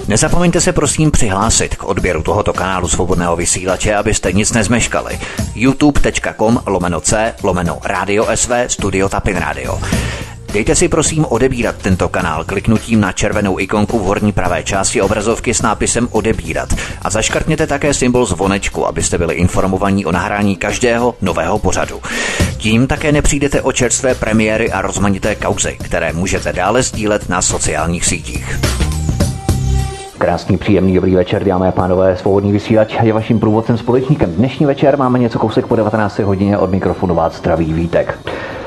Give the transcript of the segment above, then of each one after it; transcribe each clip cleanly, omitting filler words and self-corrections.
Nezapomeňte se prosím přihlásit k odběru tohoto kanálu Svobodného vysílače, abyste nic nezmeškali. youtube.com/c/Radio SV Studio Tapin Radio. Dejte si prosím odebírat tento kanál kliknutím na červenou ikonku v horní pravé části obrazovky s nápisem odebírat a zaškrtněte také symbol zvonečku, abyste byli informovaní o nahrání každého nového pořadu. Tím také nepřijdete o čerstvé premiéry a rozmanité kauzy, které můžete dále sdílet na sociálních sítích. Krásný, příjemný, dobrý večer, dámy a pánové, Svobodný vysílač je vaším průvodcem, společníkem. Dnešní večer máme něco kousek po 19. hodině, od mikrofonu vás zdraví Vítek.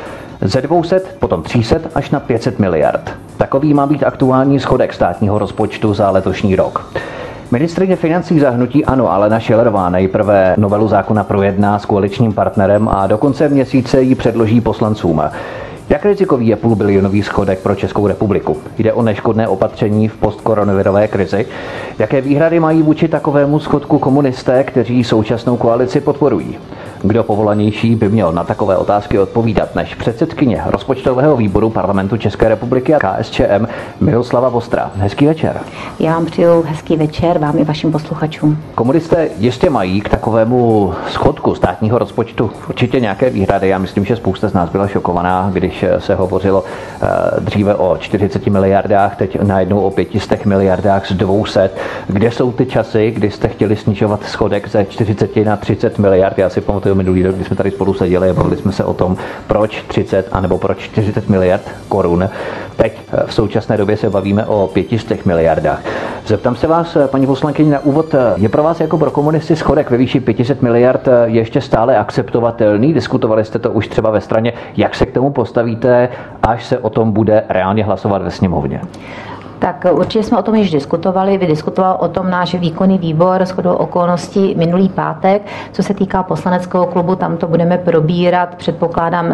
Ze 200, potom 300 až na 500 miliard. Takový má být aktuální schodek státního rozpočtu za letošní rok. Ministryně financí za hnutí ANO Alena Schillerová nejprve novelu zákona projedná s koaličním partnerem a do konce měsíce ji předloží poslancům. Jak rizikový je půlbilionový schodek pro Českou republiku? Jde o neškodné opatření v postkoronavirové krizi? Jaké výhrady mají vůči takovému schodku komunisté, kteří současnou koalici podporují? Kdo povolanější by měl na takové otázky odpovídat než předsedkyně rozpočtového výboru Parlamentu České republiky a KSČM Miroslava Vostrá. Hezký večer. Já vám přeju hezký večer, vám i vašim posluchačům. Komunisté jistě mají k takovému schodku státního rozpočtu určitě nějaké výhrady. Já myslím, že spousta z nás byla šokovaná, když se hovořilo dříve o 40 miliardách, teď najednou o 500 miliardách z 200. Kde jsou ty časy, kdy jste chtěli snižovat schodek ze 40 na 30 miliard? Já si pamatuju minulý rok, kdy jsme tady spolu seděli a bavili jsme se o tom, proč 30 anebo proč 40 miliard korun. Teď v současné době se bavíme o 500 miliardách. Zeptám se vás, paní poslankyně, na úvod, je pro vás jako pro komunisty schodek ve výši 500 miliard ještě stále akceptovatelný? Diskutovali jste to už třeba ve straně, jak se k tomu postavíte, až se o tom bude reálně hlasovat ve sněmovně? Tak určitě jsme o tom již diskutovali. Vydiskutoval o tom náš výkonný výbor shodou okolností minulý pátek. Co se týká poslaneckého klubu, tam to budeme probírat, předpokládám,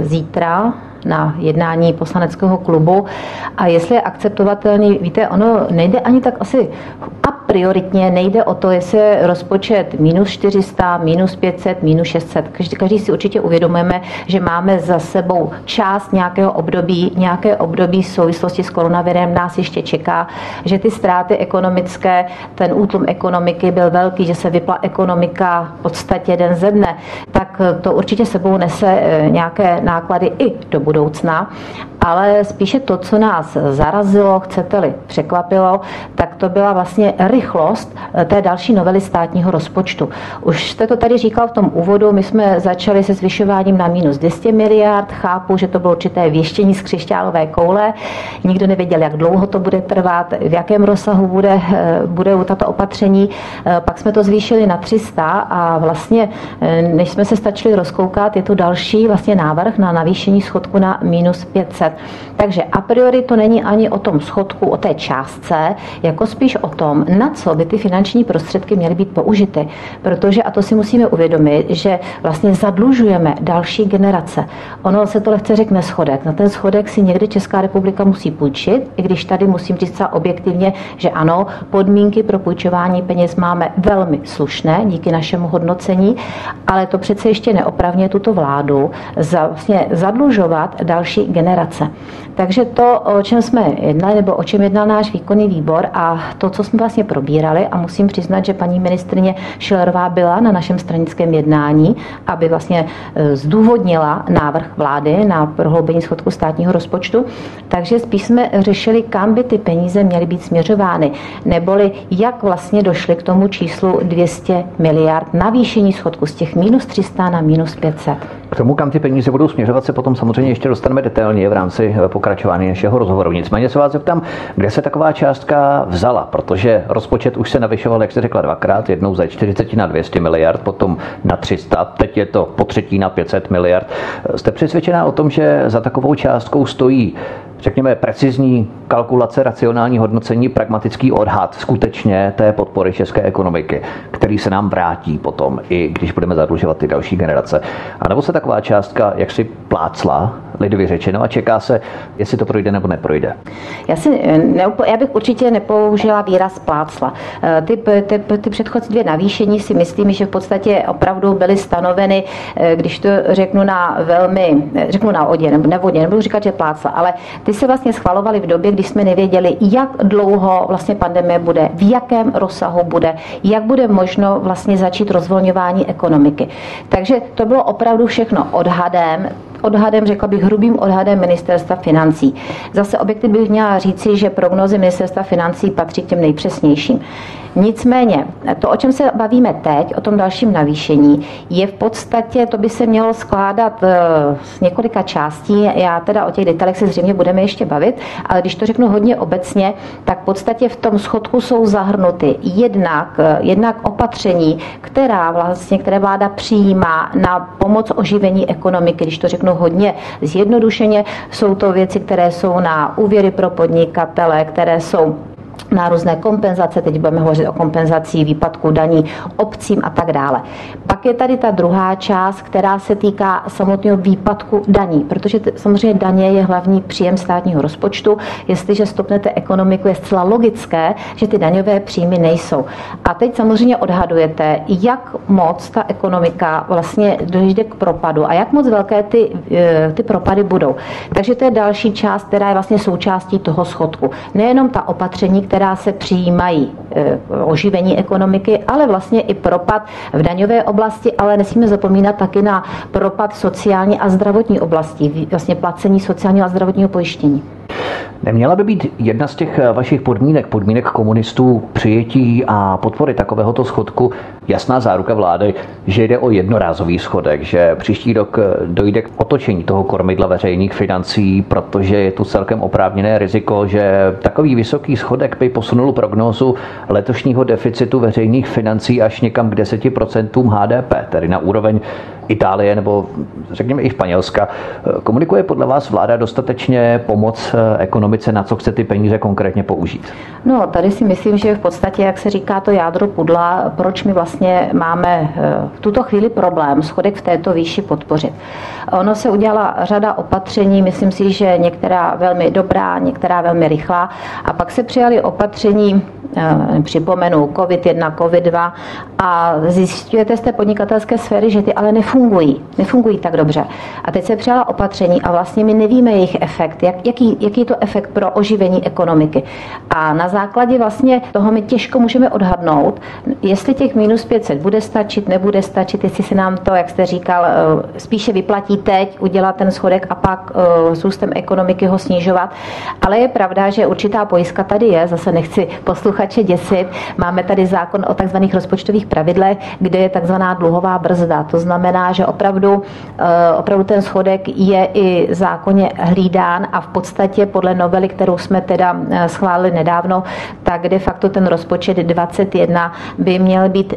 zítra na jednání poslaneckého klubu. A jestli je akceptovatelný, víte, ono nejde ani tak asi prioritně nejde o to, jestli je rozpočet minus 400, minus 500, minus 600. Každý si určitě uvědomujeme, že máme za sebou část nějaké období v souvislosti s koronavirem nás ještě čeká, že ty ztráty ekonomické, ten útlum ekonomiky byl velký, že se vypla ekonomika v podstatě den ze dne, tak to určitě sebou nese nějaké náklady i do budoucna. Ale spíše to, co nás zarazilo, chcete-li překvapilo, tak to byla vlastně rychlost té další novely státního rozpočtu. Už jste to tady říkal v tom úvodu, my jsme začali se zvyšováním na minus 200 miliard, chápu, že to bylo určité věštění z křišťálové koule, nikdo nevěděl, jak dlouho to bude trvat, v jakém rozsahu budou tato opatření, pak jsme to zvýšili na 300 a vlastně, než jsme se stačili rozkoukat, je tu další vlastně návrh na navýšení schodku na minus 500. Takže a priori to není ani o tom schodku, o té částce, jako spíš o tom, na co by ty finanční prostředky měly být použity. Protože, a to si musíme uvědomit, že vlastně zadlužujeme další generace. Ono se to lehce řekne schodek. Na ten schodek si někdy Česká republika musí půjčit, i když tady musím říct objektivně, že ano, podmínky pro půjčování peněz máme velmi slušné díky našemu hodnocení, ale to přece ještě neopravňuje tuto vládu vlastně zadlužovat další generace. Takže to, o čem jsme jednali, nebo o čem jednal náš výkonný výbor a to, co jsme vlastně probírali, a musím přiznat, že paní ministryně Schillerová byla na našem stranickém jednání, aby vlastně zdůvodnila návrh vlády na prohloubení schodku státního rozpočtu, takže spíš jsme řešili, kam by ty peníze měly být směřovány, neboli jak vlastně došli k tomu číslu 200 miliard navýšení schodku z těch minus 300 na minus 500. K tomu, kam ty peníze budou směřovat, se potom samozřejmě ještě dostaneme detailně v rámci pokračování našeho rozhovoru. Nicméně se vás zeptám, kde se taková částka vzala, protože rozpočet už se navyšoval, jak jste řekla, dvakrát, jednou ze 40 na 200 miliard, potom na 300, teď je to po třetí na 500 miliard. Jste přesvědčená o tom, že za takovou částkou stojí, řekněme, precizní kalkulace, racionální hodnocení, pragmatický odhad skutečně té podpory české ekonomiky, který se nám vrátí potom, i když budeme zadlužovat ty další generace? A nebo se taková částka jaksi plácla, lidově řečeno, a čeká se, jestli to projde nebo neprojde? Já bych určitě nepoužila výraz plácla. Ty předchozí dvě navýšení si myslím, že v podstatě opravdu byly stanoveny, když to řeknu na vodě, nebudu říkat, že plácla, ale ty Ty se vlastně schvalovaly v době, kdy jsme nevěděli, jak dlouho vlastně pandemie bude, v jakém rozsahu bude, jak bude možno vlastně začít rozvolňování ekonomiky. Takže to bylo opravdu všechno odhadem, řekla bych hrubým odhadem Ministerstva financí. Zase objektivně bych měla říci, že prognózy Ministerstva financí patří k těm nejpřesnějším. Nicméně, to, o čem se bavíme teď, o tom dalším navýšení, je v podstatě, to by se mělo skládat z několika částí. Já teda o těch detailech se zřejmě budeme ještě bavit, ale když to řeknu hodně obecně, tak v podstatě v tom schodku jsou zahrnuty jednak opatření, které vláda přijímá na pomoc oživení ekonomiky. Když to řeknu hodně zjednodušeně, jsou to věci, které jsou na úvěry pro podnikatele, které jsou na různé kompenzace, teď budeme hovořit o kompenzací výpadku daní obcím a tak dále. Pak je tady ta druhá část, která se týká samotného výpadku daní, protože samozřejmě daně je hlavní příjem státního rozpočtu. Jestliže stopnete ekonomiku, je zcela logické, že ty daňové příjmy nejsou. A teď samozřejmě odhadujete, jak moc ta ekonomika vlastně dojde k propadu a jak moc velké ty propady budou. Takže to je další část, která je vlastně součástí toho schodku. Nejenom ta opatření, která se přijímají oživení ekonomiky, ale vlastně i propad v daňové oblasti, ale nesmíme zapomínat taky na propad sociální a zdravotní oblasti, vlastně placení sociálního a zdravotního pojištění. Neměla by být jedna z těch vašich podmínek komunistů přijetí a podpory takovéhoto schodku jasná záruka vlády, že jde o jednorázový schodek, že příští rok dojde k otočení toho kormidla veřejných financí, protože je tu celkem oprávněné riziko, že takový vysoký schodek by posunul prognózu letošního deficitu veřejných financí až někam k 10% HDP, tedy na úroveň Itálie nebo řekněme i Španělska. Komunikuje podle vás vláda dostatečně pomoc ekonomice, na co chce ty peníze konkrétně použít? No, tady si myslím, že v podstatě, jak se říká, to jádro pudla, proč my vlastně máme v tuto chvíli problém schodek v této výši podpořit. Ono se udělala řada opatření, myslím si, že některá velmi dobrá, některá velmi rychlá, a pak se přijaly opatření, připomenu COVID-1, COVID-2, a zjistíte z té podnikatelské sféry, že ty ale nefungují tak dobře. A teď se přijala opatření a vlastně my nevíme jejich efekt, jaký je to efekt pro oživení ekonomiky. A na základě vlastně toho my těžko můžeme odhadnout, jestli těch minus 500 bude stačit, nebude stačit, jestli se nám to, jak jste říkal, spíše vyplatí teď udělat ten schodek a pak s růstem ekonomiky ho snižovat. Ale je pravda, že určitá pojistka tady je, zase nechci posluchače děsit. Máme tady zákon o takzvaných rozpočtových pravidlech, kde je takzvaná dluhová brzda. To znamená, že opravdu ten schodek je i zákonně hlídán a v podstatě podle novely, kterou jsme teda schválili nedávno, tak de facto ten rozpočet 21 by měl být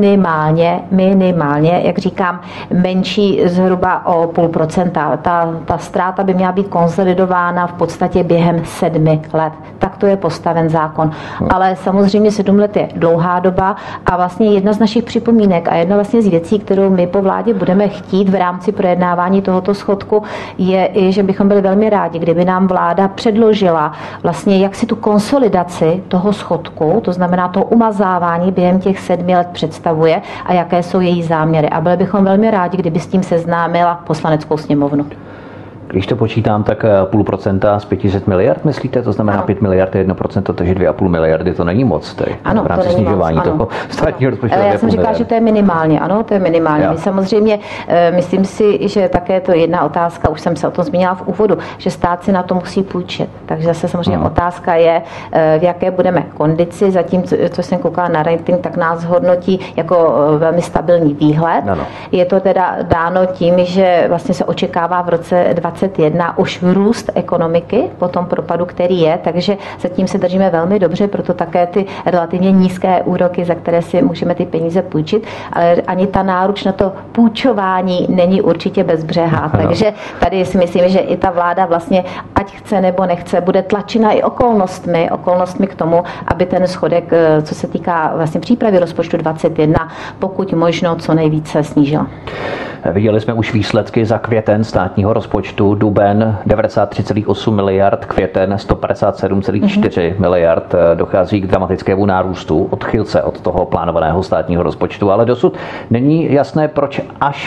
minimálně, jak říkám, menší zhruba o 0,5%. Ta ztráta by měla být konsolidována v podstatě během 7 let. Tak to je postaven zákon. Ale samozřejmě 7 let je dlouhá doba a vlastně jedna z našich připomínek a jedna vlastně z věcí, kterou my po vládě budeme chtít v rámci projednávání tohoto schodku, je i, že bychom byli velmi rádi, kdyby nám vláda předložila vlastně jak si tu konsolidaci toho schodku, to znamená to umazávání během těch 7 let představuje a jaké jsou její záměry. A byli bychom velmi rádi, kdyby s tím seznámila Poslaneckou sněmovnu. Když to počítám, tak 0,5% z 500 miliard, myslíte? To znamená 5 miliard je 1%, takže 2,5 miliardy, to není moc. Ano, v rámci snižování toho státního rozpočtu. Já jsem říkala, že to je minimálně. Ano, to je minimálně. My samozřejmě, myslím si, že také to je jedna otázka, už jsem se o tom zmínila v úvodu, že stát si na to musí půjčit. Takže zase samozřejmě otázka je, v jaké budeme kondici. Zatím, co jsem koukala na rating, tak nás hodnotí jako velmi stabilní výhled. Ano. Je to teda dáno tím, že vlastně se očekává v roce 2021 už růst ekonomiky po tom propadu, který je, takže zatím se držíme velmi dobře, proto také ty relativně nízké úroky, za které si můžeme ty peníze půjčit, ale ani ta náruč na to půjčování není určitě bezbřehá. Takže tady si myslím, že i ta vláda vlastně, ať chce nebo nechce, bude tlačena i okolnostmi k tomu, aby ten schodek, co se týká vlastně přípravy rozpočtu 2021, pokud možno co nejvíce snížila. Viděli jsme už výsledky za květen státního rozpočtu, duben 93,8 miliard, květen 157,4 miliard. Dochází k dramatickému nárůstu, odchylce od toho plánovaného státního rozpočtu, ale dosud není jasné, proč až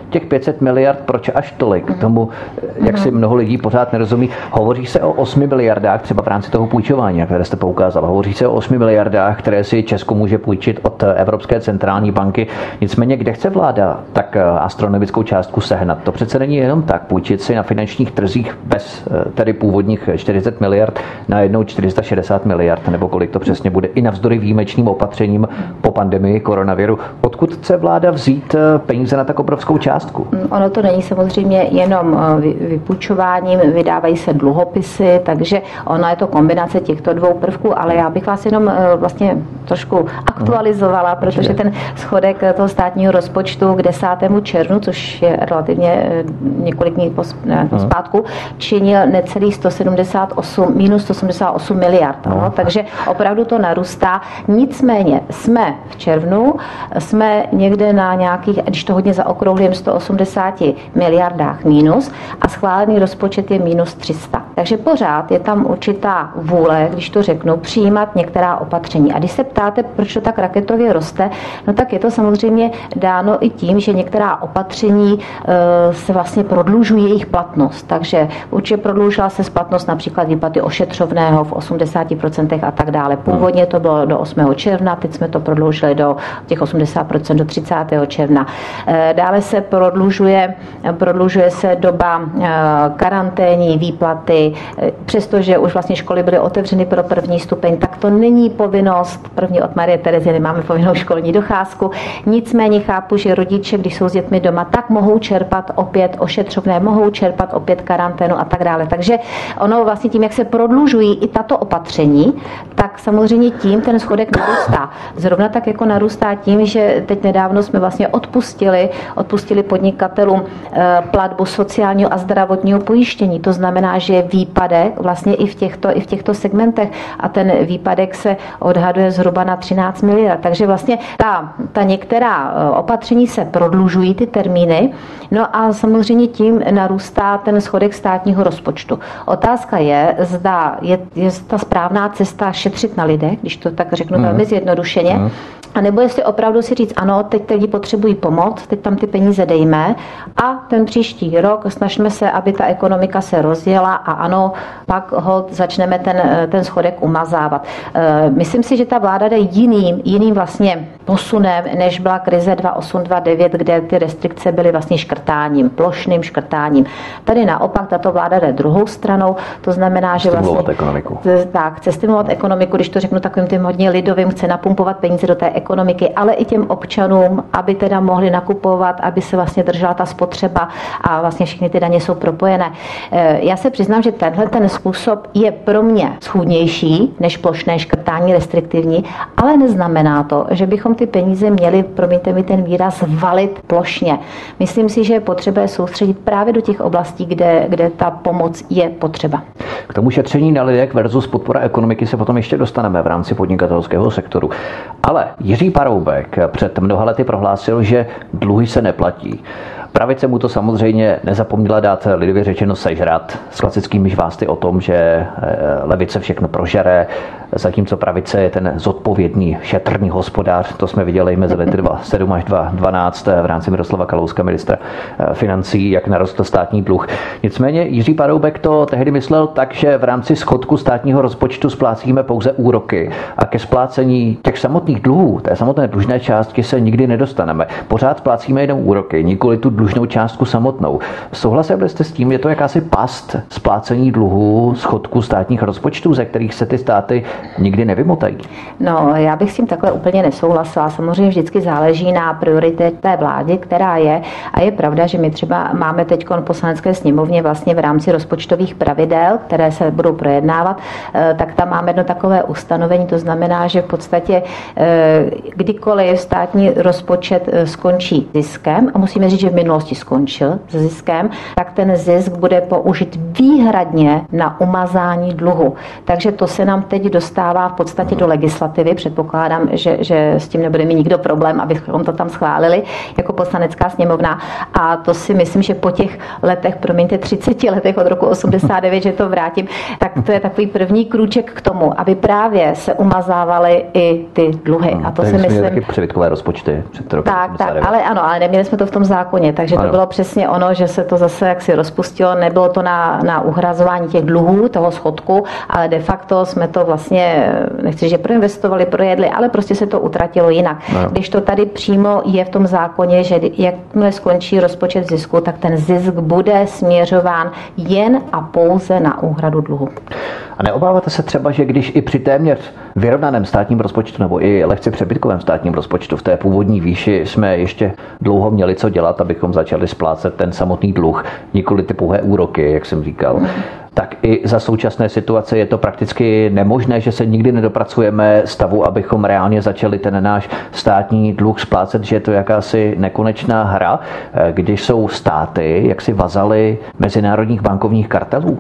těch 500 miliard, proč až tolik? Tomu, jak si mnoho lidí pořád nerozumí. Hovoří se o 8 miliardách, třeba v rámci toho půjčování, na které jste poukázal. Hovoří se o 8 miliardách, které si Česko může půjčit od Evropské centrální banky. Nicméně, kde chce vláda tak astronomickou částku sehnat? To přece není jenom tak. Půjčit si na finančních trzích bez tedy původních 40 miliard na jednou 460 miliard, nebo kolik to přesně bude, i navzdory výjimečným opatřením po pandemii koronaviru. Odkud chce vláda vzít peníze na tak obrovskou částku? Ono to není samozřejmě jenom vypůjčováním, vydávají se dluhopisy, takže ono je to kombinace těchto dvou prvků, ale já bych vás jenom vlastně trošku aktualizovala, protože ten schodek toho státního rozpočtu k 10. červnu, což je relativně několik dní zpátku, činil necelých minus 178 miliard. No. Takže opravdu to narůstá. Nicméně jsme v červnu, jsme někde na nějakých, když to hodně zaokrouhlím, 180 miliardách mínus a schválený rozpočet je minus 300. Takže pořád je tam určitá vůle, když to řeknu, přijímat některá opatření. A když se ptáte, proč to tak raketově roste, no tak je to samozřejmě dáno i tím, že některá opatření se vlastně prodlužují jejich platnost. Takže určitě prodloužila se splatnost například výplaty ošetřovného v 80% a tak dále. Původně to bylo do 8. června, teď jsme to prodloužili do těch 80% do 30. června. Dále se prodlužuje se doba karanténní výplaty, přestože už vlastně školy byly otevřeny pro první stupeň, tak to není povinnost. První od Marie Terezy nemáme povinnou školní docházku. Nicméně chápu, že rodiče, když jsou s dětmi doma, tak mohou čerpat opět ošetřovné, mohou čerpat opět karanténu a tak dále. Takže ono vlastně tím, jak se prodlužují i tato opatření, tak samozřejmě tím ten schodek narůstá. Zrovna tak jako narůstá tím, že teď nedávno jsme vlastně odpustili podnikatelům platbu sociálního a zdravotního pojištění. To znamená, že je výpadek vlastně i v těchto segmentech a ten výpadek se odhaduje zhruba na 13 miliard. Takže vlastně ta některá opatření se prodlužují ty termíny, no a samozřejmě tím narůstá ten schodek státního rozpočtu. Otázka je, zda je ta správná cesta šetřit na lidech, když to tak řeknu velmi zjednodušeně, a nebo jestli opravdu si říct, ano, teď lidi potřebují pomoc, teď tam ty peníze dejme a ten příští rok snažíme se, aby ta ekonomika se rozjela a ano, pak začneme ten schodek umazávat. Myslím si, že ta vláda jde jiným vlastně posunem, než byla krize 2008-2009, kde ty restrikce byly vlastně škrtáním, plošným škrtáním. Tady naopak tato vláda jde druhou stranou, to znamená, že vlastně chce stimulovat ekonomiku, když to řeknu takovým tím hodně lidovým, chce napumpovat peníze do té ekonomiky, ale i těm občanům, aby teda mohli nakupovat, aby se vlastně držela ta spotřeba a vlastně všechny ty daně jsou propojené. Já se přiznám, že ten způsob je pro mě schůdnější než plošné škrtání restriktivní, ale neznamená to, že bychom ty peníze měli, promiňte mi ten výraz, valit plošně. Myslím si, že je potřeba soustředit právě do těch oblastí, kde ta pomoc je potřeba. K tomu šetření na lidech versus podpora ekonomiky se potom ještě dostaneme v rámci podnikatelského sektoru. Ale Jiří Paroubek před mnoha lety prohlásil, že dluhy se neplatí. Pravice mu to samozřejmě nezapomněla dát, lidově řečeno, sežrat s klasickými žvásty o tom, že levice všechno prožere, zatímco pravice je ten zodpovědný, šetrný hospodář. To jsme viděli mezi lety 2007 až 2012 v rámci Miroslava Kalouska, ministra financí, jak narostl státní dluh. Nicméně Jiří Paroubek to tehdy myslel tak, že v rámci schodku státního rozpočtu splácíme pouze úroky a ke splácení těch samotných dluhů, té samotné dlužné částky se nikdy nedostaneme. Pořád splácíme jenom úroky, nikoli tu dlužnou částku samotnou. Souhlasili jste s tím, je to jakási past splácení dluhů, schodku státních rozpočtů, ze kterých se ty státy nikdy nevymotají? No, já bych s tím takhle úplně nesouhlasila. Samozřejmě vždycky záleží na prioritě té vlády, která je. A je pravda, že my třeba máme teď v Poslanecké sněmovně vlastně v rámci rozpočtových pravidel, které se budou projednávat, tak tam máme jedno takové ustanovení, to znamená, že v podstatě kdykoliv státní rozpočet skončí ziskem, a musíme říct, že v minulosti skončil se ziskem, tak ten zisk bude použit výhradně na umazání dluhu. Takže to se nám teď dostává dostává v podstatě do legislativy. Předpokládám, že s tím nebude mít nikdo problém, abychom to tam schválili jako Poslanecká sněmovna. A to si myslím, že po těch letech, 30 letech od roku 89, že to vrátím, tak to je takový první krůček k tomu, aby právě se umazávaly i ty dluhy. A to si myslím... taky přebytkové rozpočty před rokem. Tak, ale neměli jsme to v tom zákoně, takže to bylo přesně ono, že se to zase jaksi rozpustilo, nebylo to na uhrazování těch dluhů, toho schodku, ale de facto jsme to vlastně, nechci, že proinvestovali, projedli, ale prostě se to utratilo jinak. Když to tady přímo je v tom zákoně, že jakmile skončí rozpočet zisku, tak ten zisk bude směřován jen a pouze na úhradu dluhu. A neobáváte se třeba, že když i při téměř vyrovnaném státním rozpočtu nebo i lehce přebytkovém státním rozpočtu v té původní výši jsme ještě dlouho měli co dělat, abychom začali splácet ten samotný dluh, nikoli ty pouhé úroky, jak jsem říkal, tak i za současné situace je to prakticky nemožné, že se nikdy nedopracujeme stavu, abychom reálně začali ten náš státní dluh splácet, že je to jakási nekonečná hra, když jsou státy jaksi vazaly mezinárodních bankovních kartelů.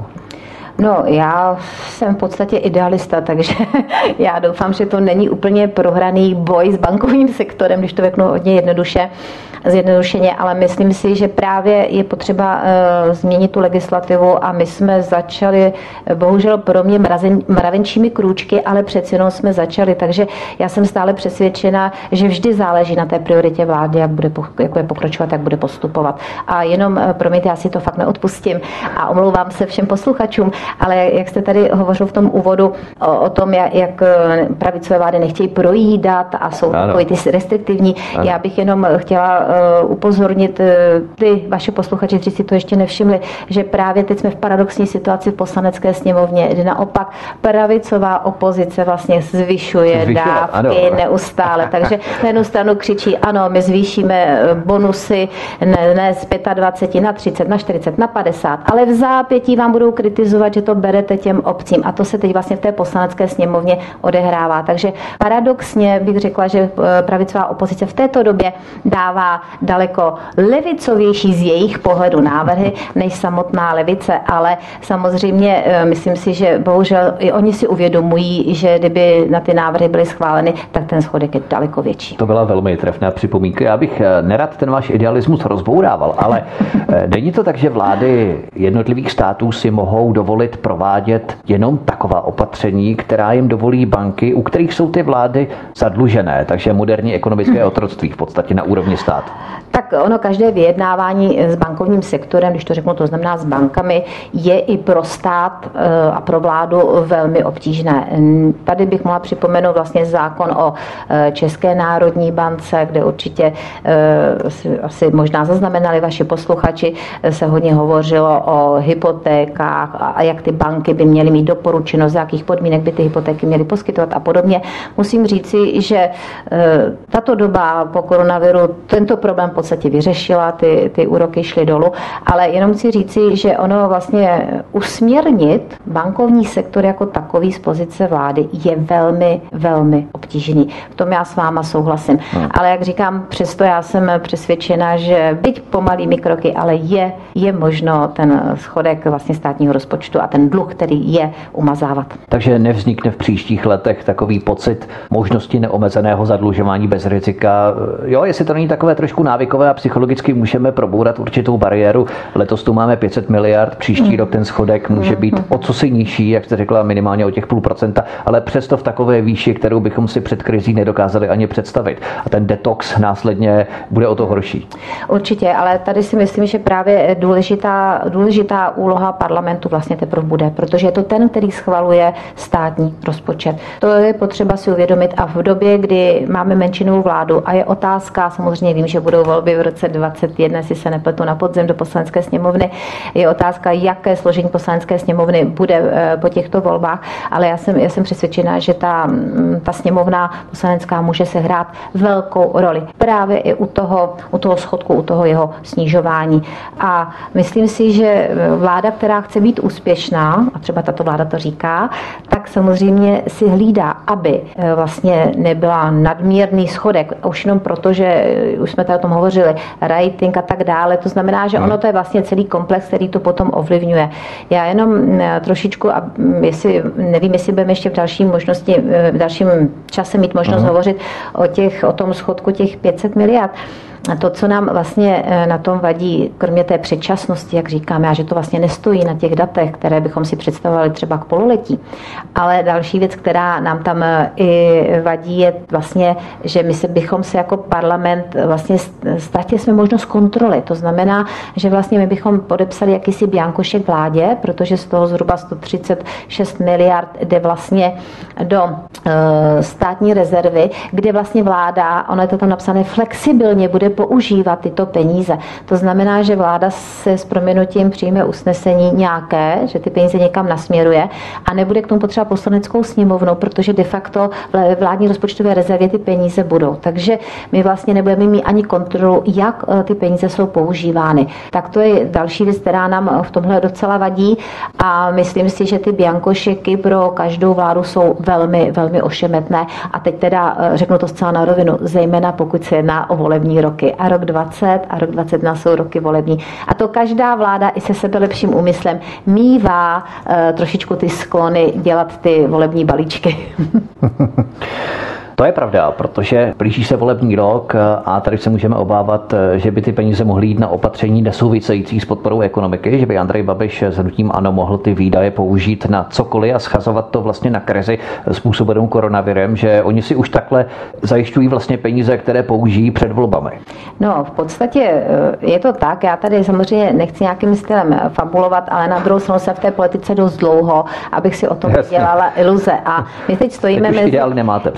No, já jsem v podstatě idealista, takže já doufám, že to není úplně prohraný boj s bankovním sektorem, když to řeknu hodně zjednodušeně, ale myslím si, že právě je potřeba změnit tu legislativu a my jsme začali, bohužel pro mě mravenčími krůčky, ale přeci jenom jsme začali, takže já jsem stále přesvědčena, že vždy záleží na té prioritě vlády, jak je pokračovat, jak bude postupovat. A jenom, promiňte, já si to fakt neodpustím a omlouvám se všem posluchačům, ale jak jste tady hovořil v tom úvodu o tom, jak pravicové vlády nechtějí projídat a jsou takový ty restriktivní, já bych jenom chtěla upozornit ty vaše posluchači, kteří si to ještě nevšimli, že právě teď jsme v paradoxní situaci v Poslanecké sněmovně, kdy naopak pravicová opozice vlastně zvyšuje dávky neustále. Takže na jednu stranu křičí, ano, my zvýšíme bonusy ne z 25 na 30, na 40, na 50, ale v zápětí vám budou kritizovat, že to berete těm obcím. A to se teď vlastně v té Poslanecké sněmovně odehrává. Takže paradoxně bych řekla, že pravicová opozice v této době dává daleko levicovější z jejich pohledu návrhy než samotná levice, ale samozřejmě myslím si, že bohužel i oni si uvědomují, že kdyby na ty návrhy byly schváleny, tak ten schodek je daleko větší. To byla velmi trefná připomínka. Já bych nerad ten váš idealismus rozbourával, ale není to tak, že vlády jednotlivých států si mohou dovolit provádět jenom taková opatření, která jim dovolí banky, u kterých jsou ty vlády zadlužené, takže moderní ekonomické otroctví v podstatě na úrovni státu. Tak ono, každé vyjednávání s bankovním sektorem, když to řeknu, to znamená s bankami, je i pro stát a pro vládu velmi obtížné. Tady bych mohla připomenout vlastně zákon o České národní bance, kde určitě asi možná zaznamenali vaši posluchači, se hodně hovořilo o hypotékách a jak ty banky by měly mít doporučeno, z jakých podmínek by ty hypotéky měly poskytovat a podobně. Musím říci, že tato doba po koronaviru tento problém v podstatě vyřešila, ty úroky šly dolů, ale jenom chci říci, že ono vlastně usměrnit bankovní sektor jako takový z pozice vlády je velmi, velmi obtížný. V tom já s váma souhlasím. Ale jak říkám, přesto já jsem přesvědčena, že byť pomalými kroky, ale je možno ten schodek vlastně státního rozpočtu a ten dluh, který je, umazávat. Takže nevznikne v příštích letech takový pocit možnosti neomezeného zadlužování bez rizika. Jo, jestli to není takové trošku návykové a psychologicky můžeme probourat určitou bariéru. Letos tu máme 500 miliard, příští rok ten schodek může být o cosi nižší, jak jste řekla, minimálně o těch 0,5%, ale přesto v takové výši, kterou bychom si před krizí nedokázali ani představit. A ten detox následně bude o to horší. Určitě, ale tady si myslím, že právě důležitá úloha parlamentu vlastně teprve bude, protože je to ten, který schvaluje státní rozpočet. To je potřeba si uvědomit a v době, kdy máme menšinovou vládu a je otázka, samozřejmě vím, že budou volby v roce 2021, jestli se nepletu, na podzim do Poslanecké sněmovny, je otázka, jaké složení Poslanecké sněmovny bude po těchto volbách, ale já jsem přesvědčená, že ta sněmovna sněmovna poslanecká může sehrát velkou roli právě i u toho schodku, u toho jeho snižování. A myslím si, že vláda, která chce být úspěšná, a třeba tato vláda to říká, tak samozřejmě si hlídá, aby vlastně nebyla nadměrný schodek. Už jenom proto, že už jsme tady o tom hovořili, rating a tak dále. To znamená, že ono to je vlastně celý komplex, který to potom ovlivňuje. Já jenom trošičku, nevím, jestli budeme ještě v dalším čase mít možnost hovořit o tom schodku těch 500 miliard. To, co nám vlastně na tom vadí, kromě té předčasnosti, jak říkáme, a že to vlastně nestojí na těch datech, které bychom si představovali třeba k pololetí, ale další věc, která nám tam i vadí, je vlastně, že bychom se jako parlament vlastně ztratili jsme možnost kontroly. To znamená, že vlastně my bychom podepsali jakýsi biankošek vládě, protože z toho zhruba 136 miliard jde vlastně do státní rezervy, kde vlastně vláda, ono je to tam napsané, flexibilně bude používat tyto peníze. To znamená, že vláda se s prominutím přijme usnesení nějaké, že ty peníze někam nasměruje a nebude k tomu potřeba poslaneckou sněmovnu, protože de facto v vládní rozpočtové rezervě ty peníze budou. Takže my vlastně nebudeme mít ani kontrolu, jak ty peníze jsou používány. Tak to je další věc, která nám v tomhle docela vadí a myslím si, že ty biankošeky pro každou vládu jsou velmi, velmi ošemetné. A teď teda řeknu to zcela na rovinu, zejména pokud se jedná o volební roky. A rok 20 a rok 21 jsou roky volební. A to každá vláda i se sebelepším úmyslem mívá trošičku ty sklony dělat ty volební balíčky. To je pravda, protože blíží se volební rok a tady se můžeme obávat, že by ty peníze mohly jít na opatření nesouvisející s podporou ekonomiky, že by Andrej Babiš s hnutím ANO mohl ty výdaje použít na cokoliv a schazovat to vlastně na krizi způsobenou koronavirem, že oni si už takhle zajišťují vlastně peníze, které použijí před volbami. No, v podstatě je to tak, já tady samozřejmě nechci nějakým stylem fabulovat, ale na druhou stranu jsem v té politice dost dlouho, abych si o tom dělala iluze. A my teď stojíme mezi... Ideál nemáte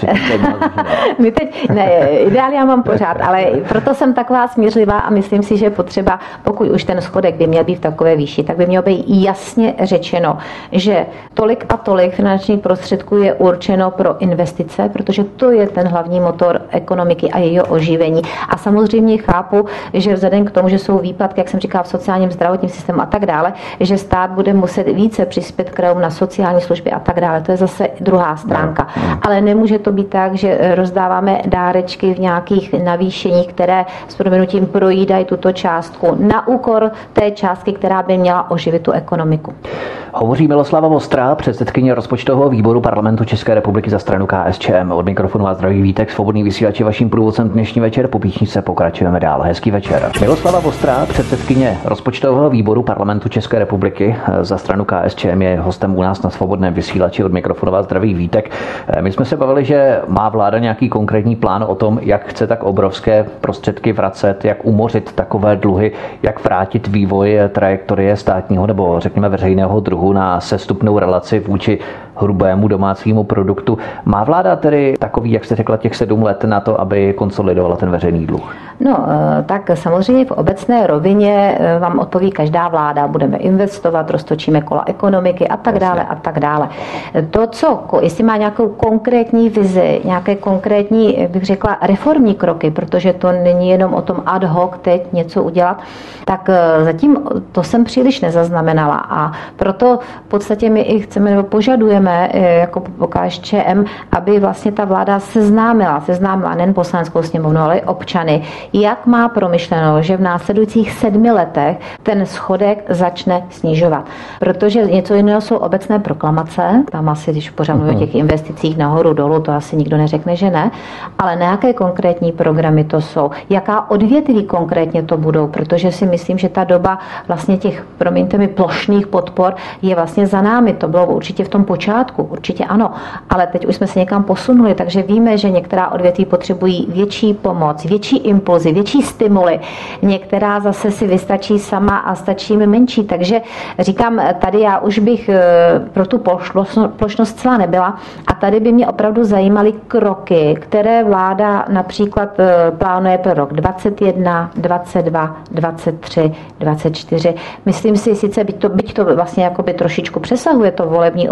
My teď, ne, ideál já mám pořád, ale proto jsem taková smířlivá a myslím si, že potřeba, pokud už ten schodek by měl být v takové výši, tak by mělo být jasně řečeno, že tolik a tolik finančních prostředků je určeno pro investice, protože to je ten hlavní motor ekonomiky a jejího oživení. A samozřejmě chápu, že vzhledem k tomu, že jsou výpadky, jak jsem říkala, v sociálním zdravotním systému a tak dále, že stát bude muset více přispět krajům na sociální služby a tak dále. To je zase druhá stránka. Ale nemůže to být tak, že rozdáváme dárečky v nějakých navýšeních, které s prominutím projídají tuto částku na úkor té částky, která by měla oživit tu ekonomiku. Hovoří Miloslava Vostrá, předsedkyně rozpočtového výboru Parlamentu České republiky za stranu KSČM. Od mikrofonu vás zdraví Vítek, svobodný vysílač je vaším průvodcem dnešní večer. Po písničce pokračujeme dál. Hezký večer. Miloslava Vostrá, předsedkyně rozpočtového výboru Parlamentu České republiky za stranu KSČM, je hostem u nás na svobodném vysílači. Od mikrofonu vás zdraví Vítek. My jsme se bavili, že má vláda nějaký konkrétní plán o tom, jak chce tak obrovské prostředky vracet, jak umořit takové dluhy, jak vrátit vývoj trajektorie státního nebo řekněme veřejného dluhu na sestupnou relaci vůči hrubému domácímu produktu. Má vláda tedy takový, jak jste řekla, těch 7 let na to, aby konsolidovala ten veřejný dluh? No, tak samozřejmě v obecné rovině vám odpoví každá vláda. Budeme investovat, roztočíme kola ekonomiky a tak dále a tak dále. To, jestli má nějakou konkrétní vizi, nějaké konkrétní, bych řekla, reformní kroky, protože to není jenom o tom ad hoc teď něco udělat, tak zatím to jsem příliš nezaznamenala a proto v podstatě my i chceme nebo požadujeme jako KSČM, aby vlastně ta vláda seznámila nejen poslaneckou sněmovnu, ale i občany, jak má promyšleno, že v následujících 7 letech ten schodek začne snižovat. Protože něco jiného jsou obecné proklamace, tam asi, když pořád mluvím o těch investicích nahoru dolů, to asi nikdo neřekne, že ne, ale na jaké konkrétní programy to jsou, jaká odvětví konkrétně to budou, protože si myslím, že ta doba vlastně těch, promiňte mi, plošných podpor je vlastně za námi. To bylo určitě v tom počátku, určitě ano, ale teď už jsme se někam posunuli, takže víme, že některá odvětví potřebují větší pomoc, větší impulzy, větší stimuly. Některá zase si vystačí sama a stačí mi menší, takže říkám, tady já už bych pro tu plošnost celá nebyla a tady by mě opravdu zajímaly kroky, které vláda například plánuje pro rok 21, 22, 23, 24. Myslím si, sice byť to vlastně jakoby trošičku přesahuje to volební období té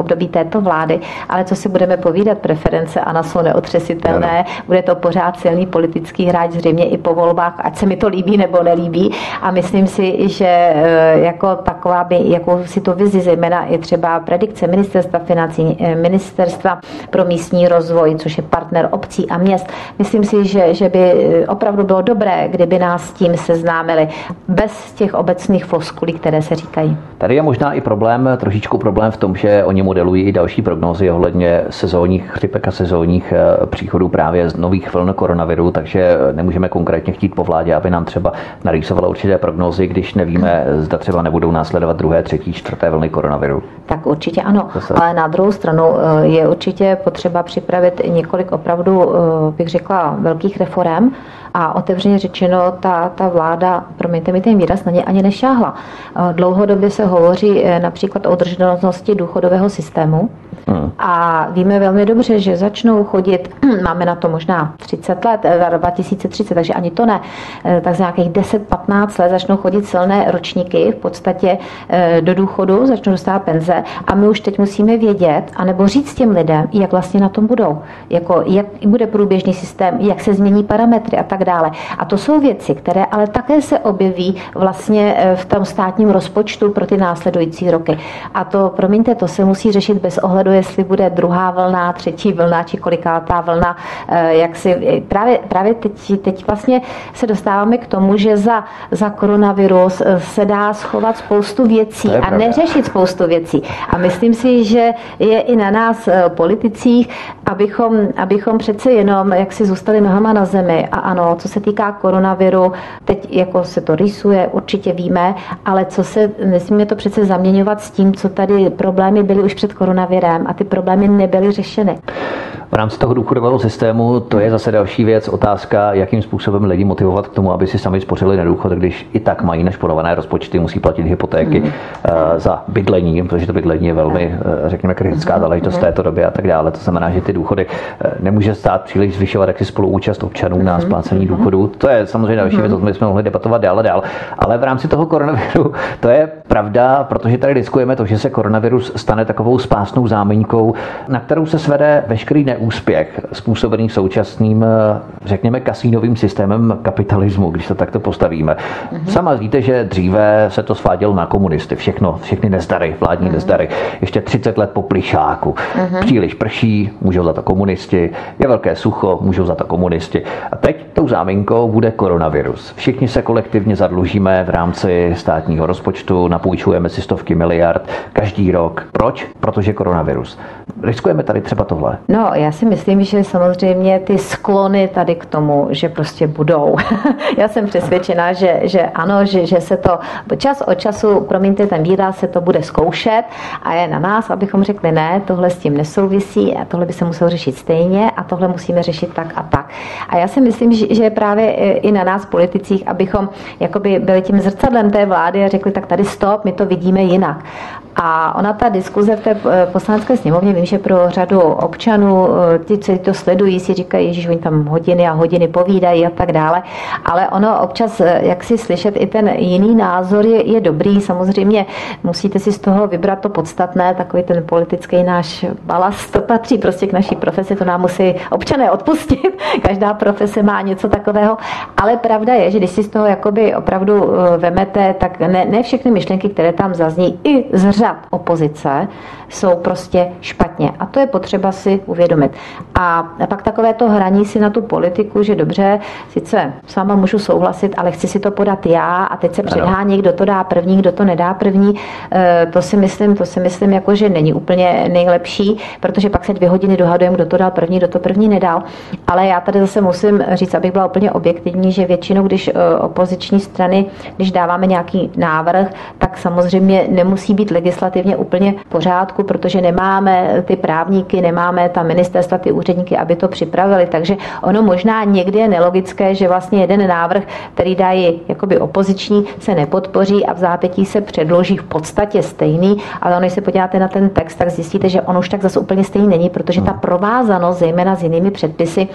této vlády, ale co si budeme povídat, preference ANO jsou neotřesitelné, bude to pořád silný politický hráč, zřejmě i po volbách, ať se mi to líbí nebo nelíbí, a myslím si, že jako taková by, jakou si to vizi, zejména je třeba predikce ministerstva financí, ministerstva pro místní rozvoj, což je partner obcí a měst. Myslím si, že by opravdu bylo dobré, kdyby nás s tím seznámili bez těch obecných floskulí, které se říkají. Tady je možná i trošičku problém v tom, že oni modelují i další prognózy ohledně sezónních chřipek a sezónních příchodů právě z nových vln koronaviru, takže nemůžeme konkrétně chtít po vládě, aby nám třeba narýsovala určité prognózy, když nevíme, zda třeba nebudou následovat 2., 3., 4. vlny koronaviru. Tak určitě ano, ale na druhou stranu je určitě potřeba připravit několik opravdu, bych řekla, velkých reforem, a otevřeně řečeno, ta vláda, promiňte mi ten výraz, na ně ani nešáhla. Dlouhodobě se hovoří například o udržitelnosti důchodového systému a víme velmi dobře, že začnou chodit, máme na to možná 30 let, 2030, takže ani to ne, tak za nějakých 10-15 let začnou chodit silné ročníky v podstatě do důchodu, začnou dostávat penze a my už teď musíme vědět, anebo říct těm lidem, jak vlastně na tom budou, jako jak bude průběžný systém, jak se změní parametry a tak dále. A to jsou věci, které ale také se objeví vlastně v tom státním rozpočtu pro ty následující roky. A to, promiňte, to se musí řešit bez ohledu, jestli bude 2. vlna, 3. vlna, či kolikátá vlna, jak si právě teď vlastně se dostáváme k tomu, že za koronavirus se dá schovat spoustu věcí a neřešit spoustu věcí. A myslím si, že je i na nás politicích, abychom přece jenom jak si zůstali nohama na zemi. A ano, co se týká koronaviru, teď jako se to rýsuje, určitě víme, ale nesmíme to přece zaměňovat s tím, co tady problémy byly už před koronavirem a ty problémy nebyly řešeny. V rámci toho důchodového systému to je zase další věc, otázka, jakým způsobem lidi motivovat k tomu, aby si sami spořili na důchod, když i tak mají našporované rozpočty, musí platit hypotéky za bydlení, protože to bydlení je velmi, řekněme, kritická záležitost v této době a tak dále. To znamená, že ty důchody nemůže stát příliš zvyšovat jaksi spoluúčast občanů na splácení důchodů. To je samozřejmě další věc, o tom bychom mohli debatovat dál a dál. Ale v rámci toho koronaviru to je pravda, protože tady riskujeme to, že se koronavirus stane takovou spásnou záminkou, na kterou se svede veškerý neúspěch způsobený současným, řekněme, kasínovým systémem kapitalismu, když to takto postavíme. Sama víte, že dříve se to svádělo na komunisty, všechny nezdary, vládní nezdary. Ještě 30 let po Plyšáku. Příliš prší, můžou za to komunisti, je velké sucho, můžou za to komunisti. A teď tou záminkou bude koronavirus. Všichni se kolektivně zadlužíme v rámci státního rozpočtu, napůjčujeme si stovky miliard každý rok. Proč? Protože koronavirus. Riskujeme tady třeba tohle? No, já si myslím, že samozřejmě ty sklony tady k tomu, že prostě budou. Já jsem přesvědčená, že ano, že se to čas od času, promiňte ten výraz, se to bude zkoušet a je na nás, abychom řekli ne, tohle s tím nesouvisí a tohle by se muselo řešit stejně a tohle musíme řešit tak a tak. A já si myslím, že je právě i na nás politicích, abychom jakoby byli tím zrcadlem té vlády a řekli, tak tady stop, my to vidíme jinak. A ona ta diskuze v té poslanecké sněmovně, vím, že pro řadu občanů, ti, co to sledují, si říkají, že oni tam hodiny a hodiny povídají a tak dále, ale ono občas, jak si slyšet i ten jiný názor je dobrý, samozřejmě musíte si z toho vybrat to podstatné, takový ten politický náš balast, to patří prostě k naší profesi, to nám musí občané odpustit, každá profese má něco takového, ale pravda je, že když si z toho jakoby opravdu vemete, tak ne všechny myšlenky, které tam zazní i z řad opozice, jsou prostě špatně. A to je potřeba si uvědomit. A pak takové to hraní si na tu politiku, že dobře, sice sama můžu souhlasit, ale chci si to podat já a teď se předhání, kdo to dá první, kdo to nedá první. To si myslím, jako, že není úplně nejlepší, protože pak se 2 hodiny dohadujeme, kdo to dal první, kdo to první nedal. Ale já tady zase musím říct, abych byla úplně objektivní, že většinou, když opoziční strany, když dáváme nějaký návrh, tak samozřejmě nemusí být legislativně úplně v pořádku, protože nemáme ty právníky, nemáme ta ministerstva, ty úředníky, aby to připravili. Takže ono možná někdy je nelogické, že vlastně jeden návrh, který dají jakoby opoziční, se nepodpoří a v zápětí se předloží v podstatě stejný, ale když se podíváte na ten text, tak zjistíte, že on už tak zase úplně stejný není, protože ta provázanost, zejména s jinými předpisy, se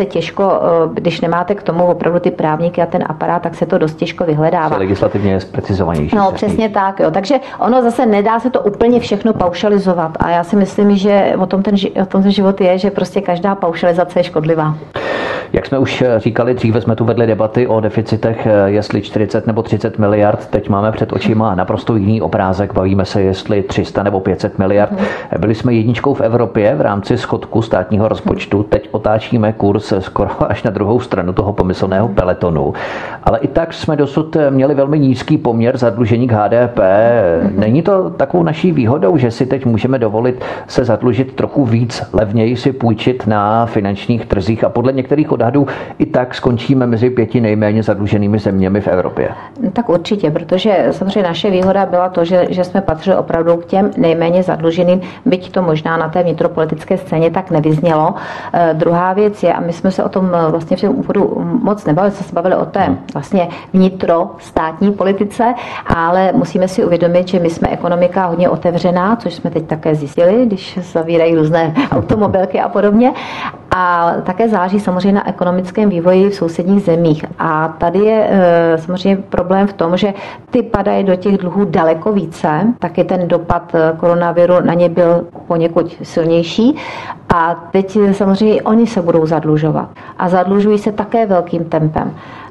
těžko, když nemáte k tomu opravdu ty právníky a ten aparát, tak se to dost těžko vyhledává. Legislativně je precizovanější. No, přesně tak, jo. Takže ono zase nedá se to úplně všechno paušalizovat a já si myslím, že o tom ten život je, že prostě každá paušalizace je škodlivá. Jak jsme už říkali, dříve jsme tu vedli debaty o deficitech, jestli 40 nebo 30 miliard. Teď máme před očima naprosto jiný obrázek. Bavíme se, jestli 300 nebo 500 miliard. Byli jsme jedničkou v Evropě v rámci schodku státního rozpočtu. Teď otáčíme kurz skoro až na druhou stranu toho pomyslného peletonu. Ale i tak jsme dosud měli velmi nízký poměr zadlužení k HDP. Není to takovou naší výhodou, že si teď můžeme dovolit se zadlužit trochu víc, levněji si půjčit na finančních trzích a podle některých odhadů i tak skončíme mezi 5 nejméně zadluženými zeměmi v Evropě? Tak určitě, protože samozřejmě naše výhoda byla to, že jsme patřili opravdu k těm nejméně zadluženým, byť to možná na té vnitropolitické scéně tak nevyznělo. Druhá věc je, a my jsme se o tom vlastně v tom úvodu moc nebavili, jsme se bavili o té vlastně vnitrostátní politice, ale musíme si uvědomit, že my jsme ekonomika hodně otevřená, což jsme teď také zjistili, když zavírají různé automobilky a podobně. A také záleží samozřejmě na ekonomickém vývoji v sousedních zemích. A tady je samozřejmě problém v tom, že ty padají do těch dluhů daleko více, taky ten dopad koronaviru na ně byl poněkud silnější. A teď samozřejmě oni se budou zadlužovat. A zadlužují se také velkým tempem.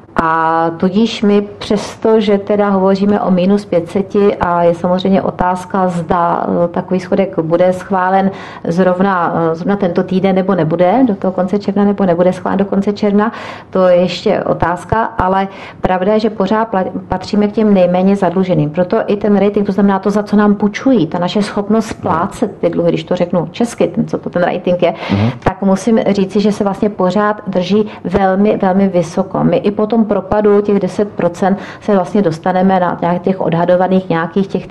A tudíž my přesto, že teda hovoříme o minus 500 a je samozřejmě otázka, zda takový schodek bude schválen zrovna tento týden nebo nebude, do toho konce června nebo nebude schválen do konce června, to je ještě otázka, ale pravda je, že pořád patříme k těm nejméně zadluženým. Proto i ten rating, to znamená to, za co nám půjčují, ta naše schopnost splácet ty dluhy, když to řeknu česky, co to ten rating je, tak musím říci, že se vlastně pořád drží velmi, velmi vysoko. My i potom propadu těch 10% se vlastně dostaneme na těch odhadovaných nějakých těch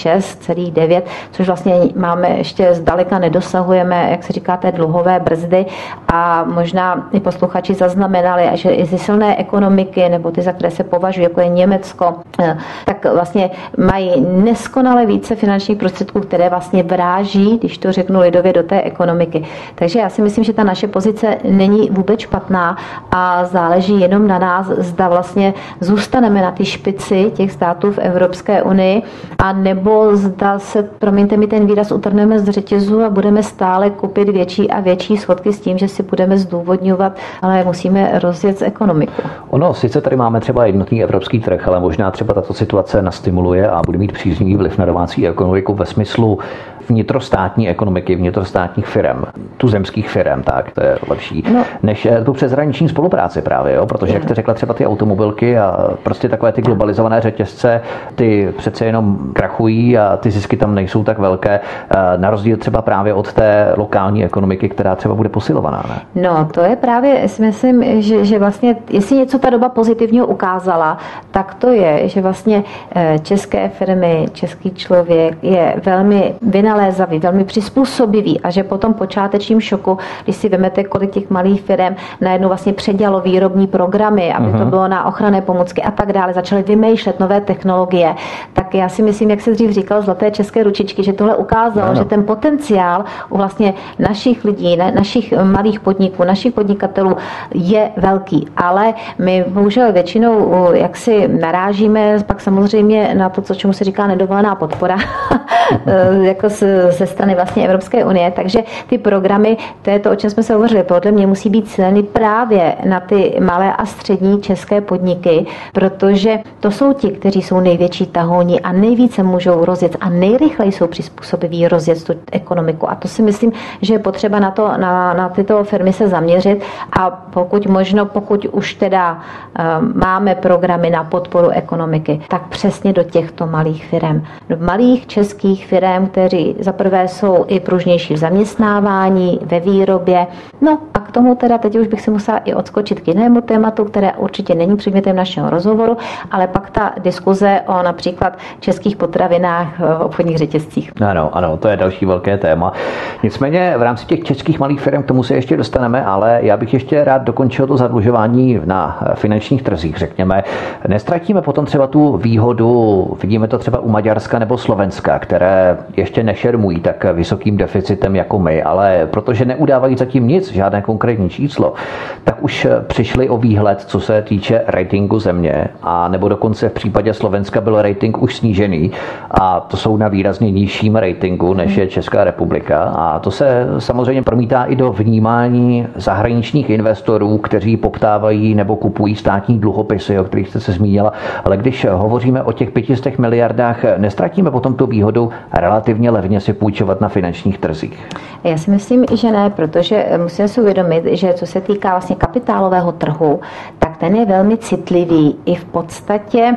36,9, což vlastně máme ještě zdaleka nedosahujeme, jak se říká, té dluhové brzdy a možná i posluchači zaznamenali, že i ty silné ekonomiky, nebo ty, za které se považují, jako je Německo, tak vlastně mají neskonale více finančních prostředků, které vlastně vráží, když to řeknu lidově, do té ekonomiky. Takže já si myslím, že ta naše pozice není vůbec špatná a záleží jenom na nás, zda vlastně zůstaneme na ty špici těch států v Evropské unii, a nebo zda se, promiňte mi ten výraz, utrhneme z řetězu a budeme stále kupit větší a větší schodky s tím, že si budeme zdůvodňovat, ale musíme rozjet ekonomiku. Ono, sice tady máme třeba jednotný evropský trh, ale možná třeba tato situace nastimuluje a bude mít příznivý vliv na domácí ekonomiku ve smyslu vnitrostátní ekonomiky, vnitrostátních firem, tuzemských firem, tak to je lepší, než tu přeshraniční spolupráci právě, jo? Protože jak jste řekla, třeba ty automobilky a prostě takové ty globalizované řetězce, ty přece jenom krachují a ty zisky tam nejsou tak velké, na rozdíl třeba právě od té lokální ekonomiky, která třeba bude posilovaná, ne? No, to je právě, si myslím, že vlastně, jestli něco ta doba pozitivního ukázala, tak to je, že vlastně české firmy, český člověk je velmi vynalézavý, velmi přizpůsobivý a že po tom počátečním šoku, když si vezmete, kolik těch malých firm najednou vlastně předělalo výrobní programy, aby to bylo na ochranné pomůcky a tak dále, začaly vymýšlet nové technologie, tak já si myslím, jak se dřív říkal, zlaté české ručičky, že tohle ukázalo, že ten potenciál u vlastně našich lidí, našich malých podniků, našich podnikatelů je velký, ale my bohužel většinou jak si narážíme pak samozřejmě na to, čemu se říká nedovolená podpora, jako ze strany vlastně Evropské unie, takže ty programy, to je to, o čem jsme se hovořili, podle mě musí být cíleny právě na ty malé a střední české podniky, protože to jsou ti, kteří jsou největší tahouni a nejvíce můžou rozjet a nejrychleji jsou přizpůsobiví rozjet tu ekonomiku. A to si myslím, že je potřeba na tyto firmy se zaměřit a pokud už teda máme programy na podporu ekonomiky, tak přesně do těchto malých firem. Do malých českých firem, kteří zaprvé jsou i pružnější v zaměstnávání, ve výrobě. No a k tomu teda teď už bych se musela i odskočit k jinému tématu, které určitě není předmětem našeho rozhovoru, ale pak ta diskuze o například českých potravinách v obchodních řetězcích. Ano, to je další velké téma. Nicméně v rámci těch českých malých firm k tomu se ještě dostaneme, ale já bych ještě rád dokončil to zadlužování na finančních trzích, řekněme. Nestratíme potom třeba tu výhodu, vidíme to třeba u Maďarska nebo Slovenska, které ještě nešermují tak vysokým deficitem jako my, ale protože neudávají zatím nic, žádné konkrétní číslo, tak tak už přišli o výhled, co se týče ratingu země, a nebo dokonce v případě Slovenska byl rating už snížený a to jsou na výrazně nižším ratingu, než je Česká republika, a to se samozřejmě promítá i do vnímání zahraničních investorů, kteří poptávají nebo kupují státní dluhopisy, o kterých jste se zmínila, ale když hovoříme o těch 500 miliardách, nestratíme potom tu výhodu relativně levně si půjčovat na finančních trzích? Já si myslím, že ne, protože musíme si uvědomit, že co se týká vlastně kapitálového trhu, tak ten je velmi citlivý i v podstatě,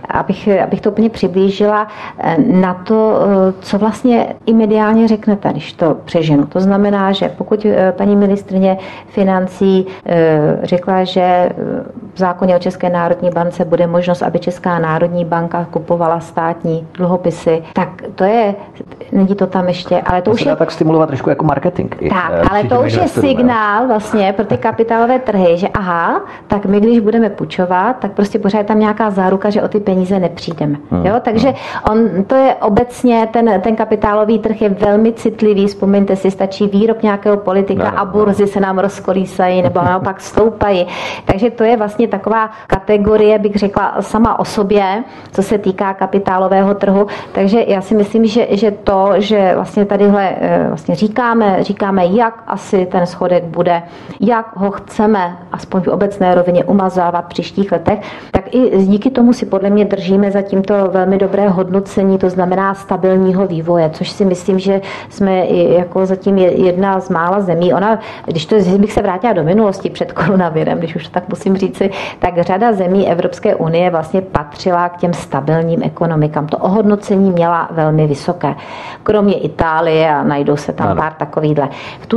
abych to úplně přiblížila, na to, co vlastně i mediálně řeknete, když to přeženu. To znamená, že pokud paní ministryně financí řekla, že v zákoně o České národní bance bude možnost, aby Česká národní banka kupovala státní dluhopisy, tak to je, není to tam ještě, ale to už je tak stimulovat trošku jako marketing. Tak, ale to už je signál vlastně pro ty kapitálové trhy, že aha, tak my když budeme půjčovat, tak prostě pořád je tam nějaká záruka, že o ty peníze nepřijdeme. Jo? Takže to je obecně, ten kapitálový trh je velmi citlivý, vzpomeňte si, stačí výrok nějakého politika a burzy se nám rozkolísají nebo naopak stoupají. Takže to je vlastně taková kategorie, bych řekla, sama o sobě, co se týká kapitálového trhu. Takže já si myslím, že to, že vlastně tadyhle vlastně říkáme, jak asi ten schodek bude, jak ho chceme aspoň v obecné rovině umazávat v příštích letech, tak i díky tomu si podle mě držíme za tímto velmi dobré hodnocení, to znamená stabilního vývoje, což si myslím, že jsme jako zatím jedna z mála zemí. Ona, bych se vrátila do minulosti před koronavirem, když už tak musím říci, tak řada zemí Evropské unie vlastně patřila k těm stabilním ekonomikám. To ohodnocení měla velmi vysoké. Kromě Itálie, a najdou se tam pár takovýhle. V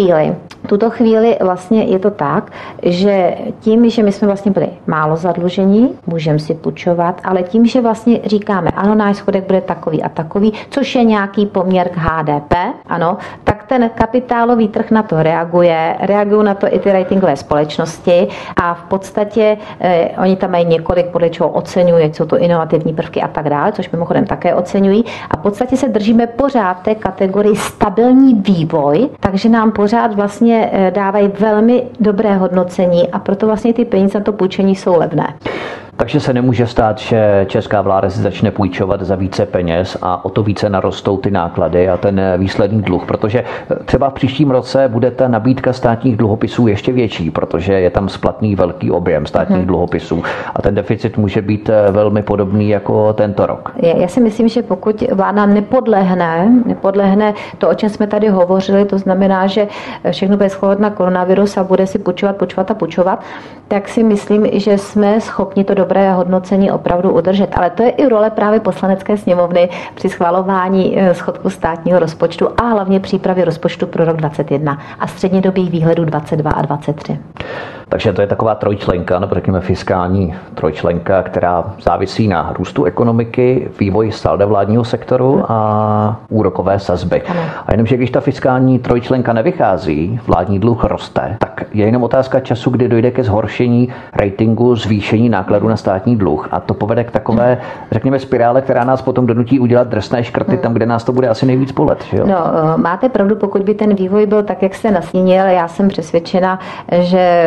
tuto chvíli vlastně je to tak, že tím, že my jsme vlastně byli málo zadlužení, můžeme si půjčovat, ale tím, že vlastně říkáme, ano, náš schodek bude takový a takový, což je nějaký poměr k HDP, ano, tak ten kapitálový trh na to reagují na to i ty ratingové společnosti a v podstatě oni tam mají několik, podle čeho oceňují, jak jsou to inovativní prvky a tak dále, což mimochodem také oceňují, a v podstatě se držíme pořád té kategorii stabilní vývoj, takže nám pořád vlastně dávají velmi dobré hodnocení a proto vlastně ty peníze na to půjčení jsou levné. Takže se nemůže stát, že česká vláda si začne půjčovat za více peněz a o to více narostou ty náklady a ten výsledný dluh, protože třeba v příštím roce bude ta nabídka státních dluhopisů ještě větší, protože je tam splatný velký objem státních dluhopisů a ten deficit může být velmi podobný jako tento rok. Já si myslím, že pokud vláda nepodlehne to, o čem jsme tady hovořili, to znamená, že všechno bude schovat na koronavirus a bude si půjčovat, tak si myslím, že jsme schopni to dobré hodnocení opravdu udržet. Ale to je i role právě Poslanecké sněmovny při schvalování schodku státního rozpočtu a hlavně přípravy rozpočtu pro rok 2021 a střednědobých výhledů 2022 a 2023. Takže to je taková trojčlenka, nebo řekněme fiskální trojčlenka, která závisí na růstu ekonomiky, vývoji salda vládního sektoru a úrokové sazby. Ano. A jenomže když ta fiskální trojčlenka nevychází, vládní dluh roste, tak je jenom otázka času, kdy dojde ke zhoršení ratingu, zvýšení nákladů na státní dluh. A to povede k takové, řekněme, spirále, která nás potom donutí udělat drsné škrty tam, kde nás to bude asi nejvíc bolet. Že jo? No, máte pravdu, pokud by ten vývoj byl tak, jak jste nastínil, já jsem přesvědčena, že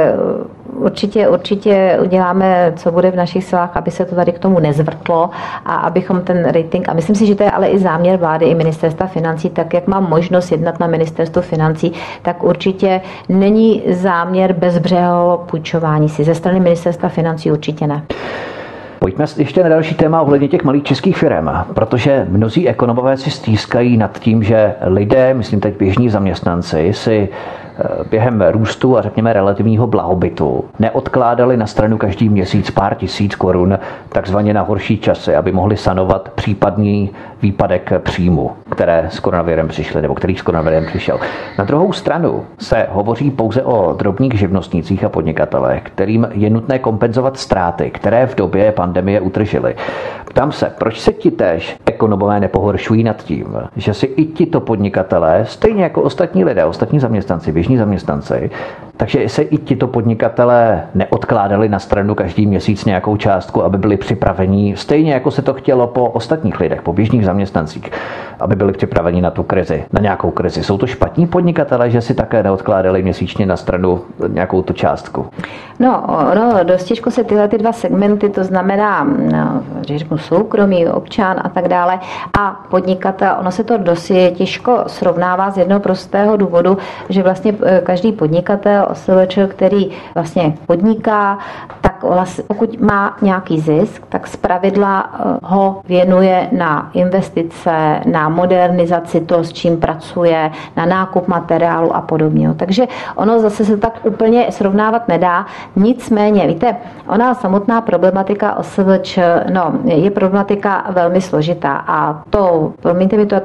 určitě uděláme, co bude v našich silách, aby se to tady k tomu nezvrtlo a abychom ten rating, a myslím si, že to je ale i záměr vlády i ministerstva financí, tak jak mám možnost jednat na ministerstvu financí, tak určitě není záměr bezbřehého půjčování si. Ze strany ministerstva financí určitě ne. Pojďme ještě na další téma ohledně těch malých českých firm, protože mnozí ekonomové si stýskají nad tím, že lidé, myslím teď běžní zaměstnanci, si během růstu a řekněme relativního blahobytu neodkládali na stranu každý měsíc pár tisíc korun takzvaně na horší časy, aby mohli sanovat případný výpadek příjmu, které s koronavirem přišly, nebo který s koronavirem přišel. Na druhou stranu se hovoří pouze o drobných živnostnících a podnikatelech, kterým je nutné kompenzovat ztráty, které v době pandemie utržili. Ptám se, proč se ti též ekonomové nepohoršují nad tím, že si i tito podnikatelé, stejně jako ostatní lidé, ostatní zaměstnanci, běžní zaměstnanci, Takže se i tito podnikatelé neodkládali na stranu každý měsíc nějakou částku, aby byli připraveni, stejně jako se to chtělo po ostatních lidech, po běžných zaměstnancích, aby byli připraveni na tu krizi, na nějakou krizi. Jsou to špatní podnikatelé, že si také neodkládali měsíčně na stranu nějakou tu částku? No, dost těžko se tyhle ty dva segmenty, to znamená, že řeknu soukromý, občan a tak dále, a podnikatel, ono se to dost těžko srovnává z jednoho prostého důvodu, že vlastně každý podnikatel, OSVČ, který vlastně podniká, tak vlastně, pokud má nějaký zisk, tak zpravidla ho věnuje na investice, na modernizaci toho, s čím pracuje, na nákup materiálu a podobně. Takže ono zase se tak úplně srovnávat nedá. Nicméně, víte, ona samotná problematika OSVČ, je problematika velmi složitá a to, promiňte mi to,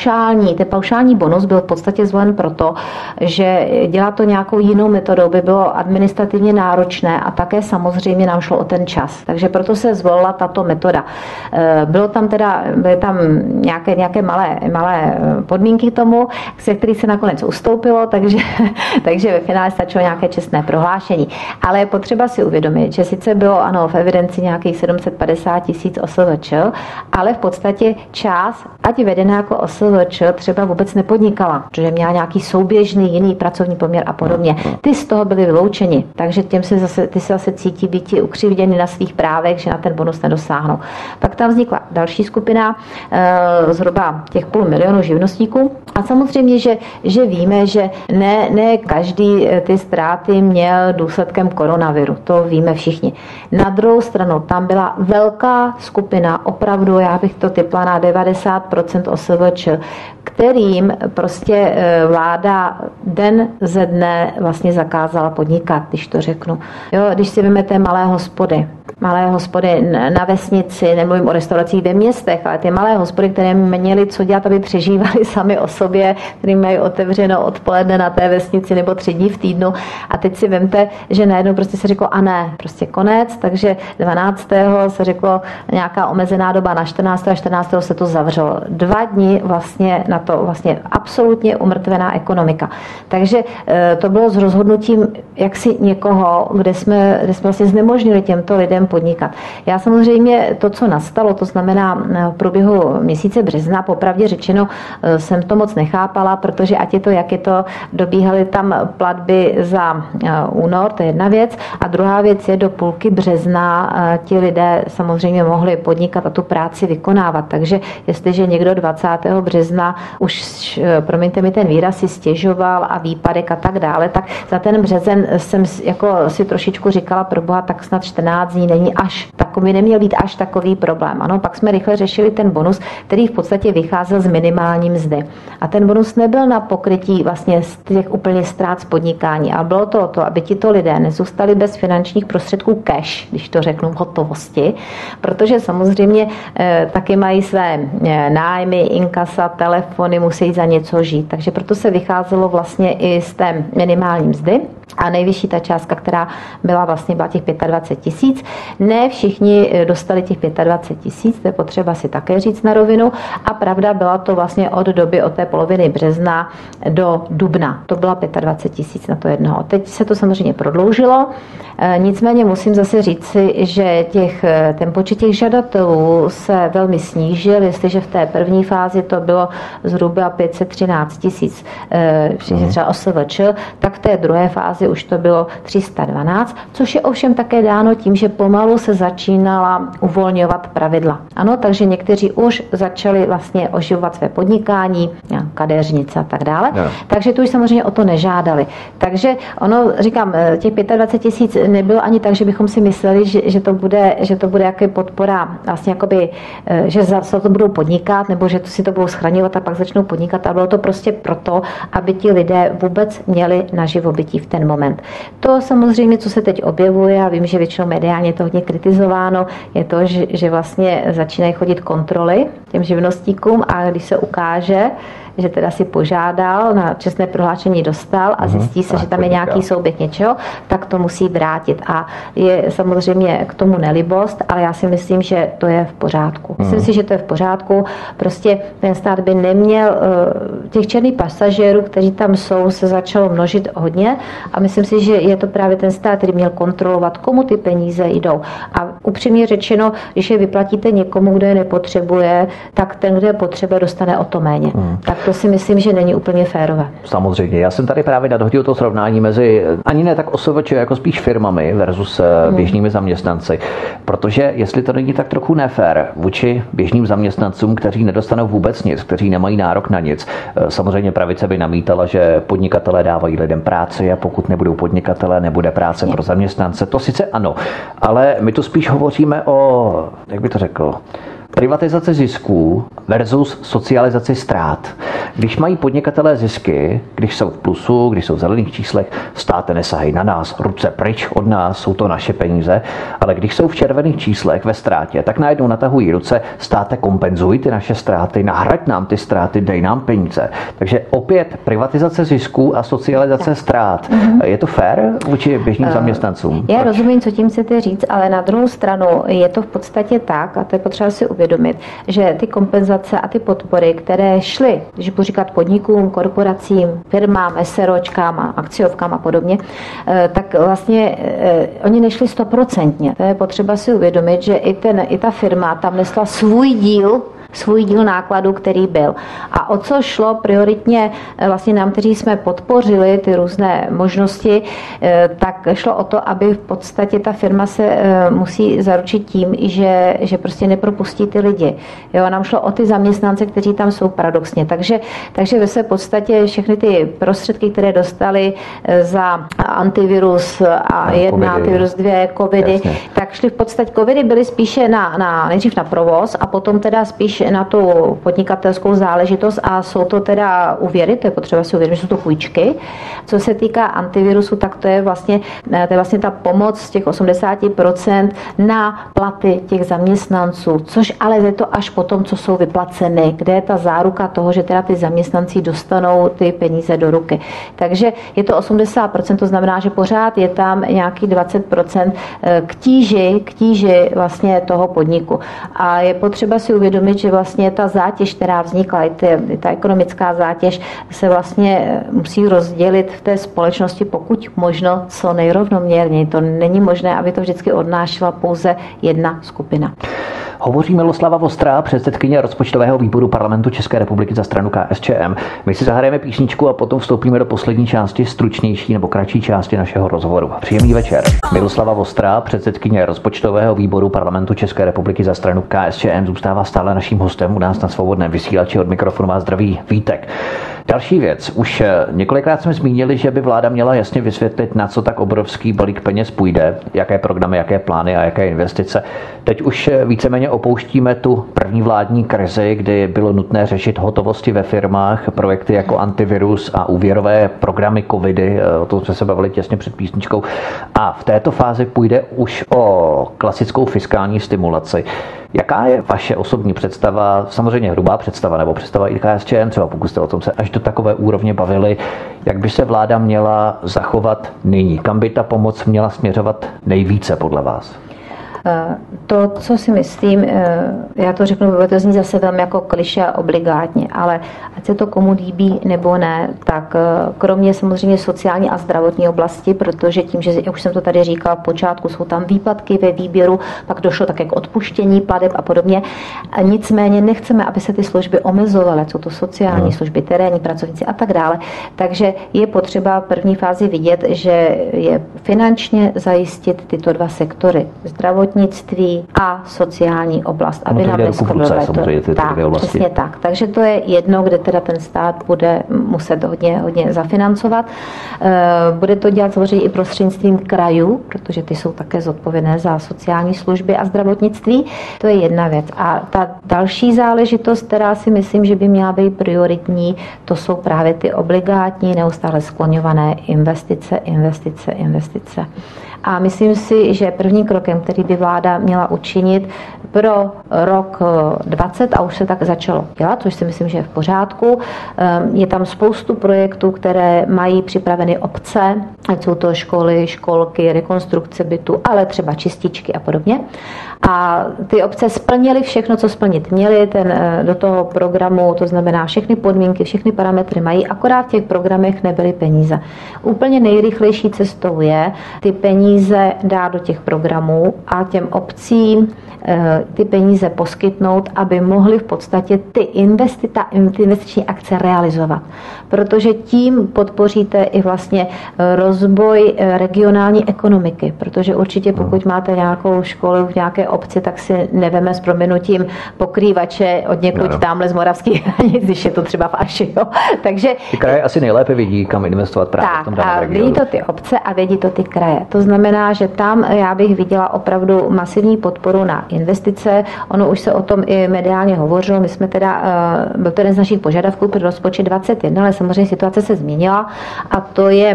ten paušální bonus byl v podstatě zvolen proto, že dělá to nějakou jinou metodou, by bylo administrativně náročné a také samozřejmě nám šlo o ten čas. Takže proto se zvolila tato metoda. Byly tam nějaké malé podmínky k tomu, se kterých se nakonec ustoupilo, takže ve finále stačilo nějaké čestné prohlášení. Ale je potřeba si uvědomit, že sice bylo v evidenci nějakých 750 000 OSVČ, ale v podstatě část, ať vedená jako OSVČ, třeba vůbec nepodnikala, protože měla nějaký souběžný jiný pracovní poměr a podobně. Ty z toho byly vyloučeni, takže ty se zase cítí být ukřivděni na svých právech, že na ten bonus nedosáhnou. Pak tam vznikla další skupina, zhruba těch 500 000 živnostníků. A samozřejmě, že víme, že ne každý ty ztráty měl důsledkem koronaviru. To víme všichni. Na druhou stranu tam byla velká skupina, opravdu, já bych to tipla na 90% OSVČ, kterým prostě vláda den ze dne vlastně zakázala podnikat, když to řeknu. Jo, když si vezmete malé hospody na vesnici, nemluvím o restauracích ve městech, ale ty malé hospody, které měly co dělat, aby přežívali sami o sobě, který mají otevřeno odpoledne na té vesnici nebo 3 dní v týdnu. A teď si vemte, že najednou prostě se řeklo prostě konec, takže 12. se řeklo nějaká omezená doba na 14. a 14. se to zavřelo. 2 dny vlastně na to vlastně absolutně umrtvená ekonomika. Takže to bylo s rozhodnutím jaksi někoho, kde jsme vlastně znemožnili těmto lidem podnikat. Já samozřejmě to, co nastalo, to znamená v průběhu měsíce března, popravdě řečeno, jsem to moc nechápala, protože ať je to, jak je to, dobíhaly tam platby za únor, to je jedna věc, a druhá věc je, do půlky března ti lidé samozřejmě mohli podnikat a tu práci vykonávat. Takže jestliže někdo 20. března už, promiňte mi ten výraz, si stěžoval a výpadek a tak dále, tak za ten březen jsem si trošičku říkala, proboha, tak snad 14 dní není neměl být až takový problém. Ano, pak jsme rychle řešili ten bonus, který v podstatě vycházel z minimální mzdy. A ten bonus nebyl na pokrytí vlastně z těch úplně ztrát z podnikání, ale bylo to, aby tito lidé nezůstali bez finančních prostředků cash, když to řeknu v hotovosti, protože samozřejmě taky mají své nájmy, inkasa, telefony, musí za něco žít. Takže proto se vycházelo vlastně i z té minimální mzdy. A nejvyšší ta částka, která byla těch 25 000. Ne všichni dostali těch 25 000, to je potřeba si také říct na rovinu. A pravda, byla to vlastně od té poloviny března do dubna. To byla 25 000 na to jednoho. Teď se to samozřejmě prodloužilo. Nicméně musím zase říci, že ten počet těch žadatelů se velmi snížil. Jestliže v té první fázi to bylo zhruba 513 000 třeba OSVČ, tak v té druhé fázi už to bylo 312, což je ovšem také dáno tím, že pomalu se začínala uvolňovat pravidla. Ano, takže někteří už začali vlastně oživovat své podnikání, kadeřnice a tak dále. No. Takže tu už samozřejmě o to nežádali. Takže říkám, těch 25 000 nebylo ani tak, že bychom si mysleli, že to bude jaké podpora, vlastně jakoby, že za to budou podnikat, nebo že si to budou schraňovat a pak začnou podnikat. A bylo to prostě proto, aby ti lidé vůbec měli na živobytí v ten moment. To samozřejmě, co se teď objevuje, a vím, že většinou mediálně je to hodně kritizováno, je to, že vlastně začínají chodit kontroly těm živnostníkům, a když se ukáže, že teda si požádal, na čestné prohlášení dostal a zjistí se, že tam je nějaký souběh něčeho, tak to musí vrátit. A je samozřejmě k tomu nelibost, ale já si myslím, že to je v pořádku. Myslím si, že to je v pořádku. Prostě ten stát by neměl, těch černých pasažérů, kteří tam jsou, se začalo množit hodně a myslím si, že je to právě ten stát, který měl kontrolovat, komu ty peníze jdou. A upřímně řečeno, když je vyplatíte někomu, kdo je nepotřebuje, tak ten, kdo je potřebuje, dostane o to méně. Tak to si myslím, že není úplně férové. Samozřejmě. Já jsem tady právě nadhodil to srovnání mezi ani ne tak OSVČ, jako spíš firmami versus běžnými zaměstnanci. Protože jestli to není tak trochu nefér vůči běžným zaměstnancům, kteří nedostanou vůbec nic, kteří nemají nárok na nic. Samozřejmě pravice by namítala, že podnikatelé dávají lidem práci a pokud nebudou podnikatelé, nebude práce pro zaměstnance. To sice ano, ale my tu spíš hovoříme o, jak by to řekl, privatizace zisků versus socializaci ztrát. Když mají podnikatelé zisky, když jsou v plusu, když jsou v zelených číslech, státe nesahají na nás, ruce pryč od nás, jsou to naše peníze, ale když jsou v červených číslech ve ztrátě, tak najednou natahují ruce, státe kompenzuj ty naše ztráty, nahrať nám ty ztráty, dej nám peníze. Takže opět privatizace zisků a socializace ztrát. Je to fér vůči běžným zaměstnancům? Já rozumím, co tím chcete říct, ale na druhou stranu je to v podstatě tak, a to je potřeba si uvědomit, že ty kompenzace a ty podpory, které šly, když budu říkat podnikům, korporacím, firmám, SROčkám, akciovkám a podobně, tak vlastně oni nešli 100%. To je potřeba si uvědomit, že i ta firma tam nesla svůj díl nákladu, který byl. A o co šlo prioritně vlastně nám, kteří jsme podpořili ty různé možnosti, tak šlo o to, aby v podstatě ta firma se musí zaručit tím, že prostě nepropustí ty lidi. Jo, nám šlo o ty zaměstnance, kteří tam jsou paradoxně. Takže ve své podstatě všechny ty prostředky, které dostali za antivirus a jedna, antivirus 2, covidy, jasně, tak šly v podstatě, covidy byly spíše nejdřív na provoz a potom teda spíš na tu podnikatelskou záležitost a jsou to teda úvěry, to je potřeba si uvědomit, že jsou to půjčky. Co se týká antivirusu, tak to je vlastně ta pomoc z těch 80% na platy těch zaměstnanců, což ale je to až potom, co jsou vyplaceny, kde je ta záruka toho, že teda ty zaměstnanci dostanou ty peníze do ruky. Takže je to 80%, to znamená, že pořád je tam nějaký 20% k tíži vlastně toho podniku. A je potřeba si uvědomit, že vlastně ta zátěž, která vznikla, ta ekonomická zátěž se vlastně musí rozdělit v té společnosti pokud možno co nejrovnoměrněji. To není možné, aby to vždycky odnášela pouze jedna skupina. Hovoří Miloslava Vostrá, předsedkyně rozpočtového výboru Parlamentu České republiky za stranu KSČM. My si zahrajeme písničku a potom vstoupíme do poslední části, stručnější nebo kratší části našeho rozhovoru. Příjemný večer. Miloslava Vostrá, předsedkyně rozpočtového výboru Parlamentu České republiky za stranu KSČM, zůstává stále naším hostem u nás na Svobodném vysílači. Od mikrofonu vás zdraví Vítek. Další věc. Už několikrát jsme zmínili, že by vláda měla jasně vysvětlit, na co tak obrovský balík peněz půjde, jaké programy, jaké plány a jaké investice. Teď už víceméně opouštíme tu první vládní krizi, kdy bylo nutné řešit hotovosti ve firmách, projekty jako antivirus a úvěrové programy covidy, o tom jsme se bavili těsně před písničkou. A v této fázi půjde už o klasickou fiskální stimulaci. Jaká je vaše osobní představa, samozřejmě hrubá představa nebo představa i KSČM, třeba pokud jste o tom se až do takové úrovně bavili, jak by se vláda měla zachovat nyní? Kam by ta pomoc měla směřovat nejvíce podle vás? To, co si myslím, já to řeknu, to zní zase velmi jako klišé obligátně, ale ať se to komu líbí nebo ne, tak kromě samozřejmě sociální a zdravotní oblasti, protože tím, že už jsem to tady říkala, v počátku jsou tam výpadky ve výběru, pak došlo také k odpuštění plateb a podobně. A nicméně nechceme, aby se ty služby omezovaly, jsou to sociální služby, terénní pracovníci a tak dále. Takže je potřeba v první fázi vidět, že je finančně zajistit tyto dva sektory, zdravotnictví a sociální oblast, aby nám neskladovali to. Tak, přesně tak. Takže to je jedno, kde teda ten stát bude muset hodně zafinancovat. Bude to dělat samozřejmě i prostřednictvím krajů, protože ty jsou také zodpovědné za sociální služby a zdravotnictví. To je jedna věc. A ta další záležitost, která si myslím, že by měla být prioritní, to jsou právě ty obligátní, neustále skloňované investice. A myslím si, že prvním krokem, který by vláda měla učinit pro rok 20 a už se tak začalo dělat, což si myslím, že je v pořádku. Je tam spoustu projektů, které mají připraveny obce, ať jsou to školy, školky, rekonstrukce bytu, ale třeba čističky a podobně. A ty obce splnily všechno, co splnit měly, do toho programu, to znamená všechny podmínky, všechny parametry mají, akorát v těch programech nebyly peníze. Úplně nejrychlejší cestou je ty peníze dát do těch programů a těm obcím ty peníze poskytnout, aby mohli v podstatě ty investiční akce realizovat. Protože tím podpoříte i vlastně rozvoj regionální ekonomiky, protože určitě pokud máte nějakou školu v nějaké obci, tak si neveme s prominutím pokrývače od někud tamhle z moravských hranic, když je to třeba v Aši. Jo. Takže ty kraje asi nejlépe vidí, kam investovat právě v tom daném regionu. Vidí to ty obce a vědí to ty kraje. To znamená, že tam já bych viděla opravdu masivní podporu na investice. Ono už se o tom i mediálně hovořilo. My jsme byl to jeden z našich požadavků pro rozpočet 21, ale samozřejmě situace se změnila a to je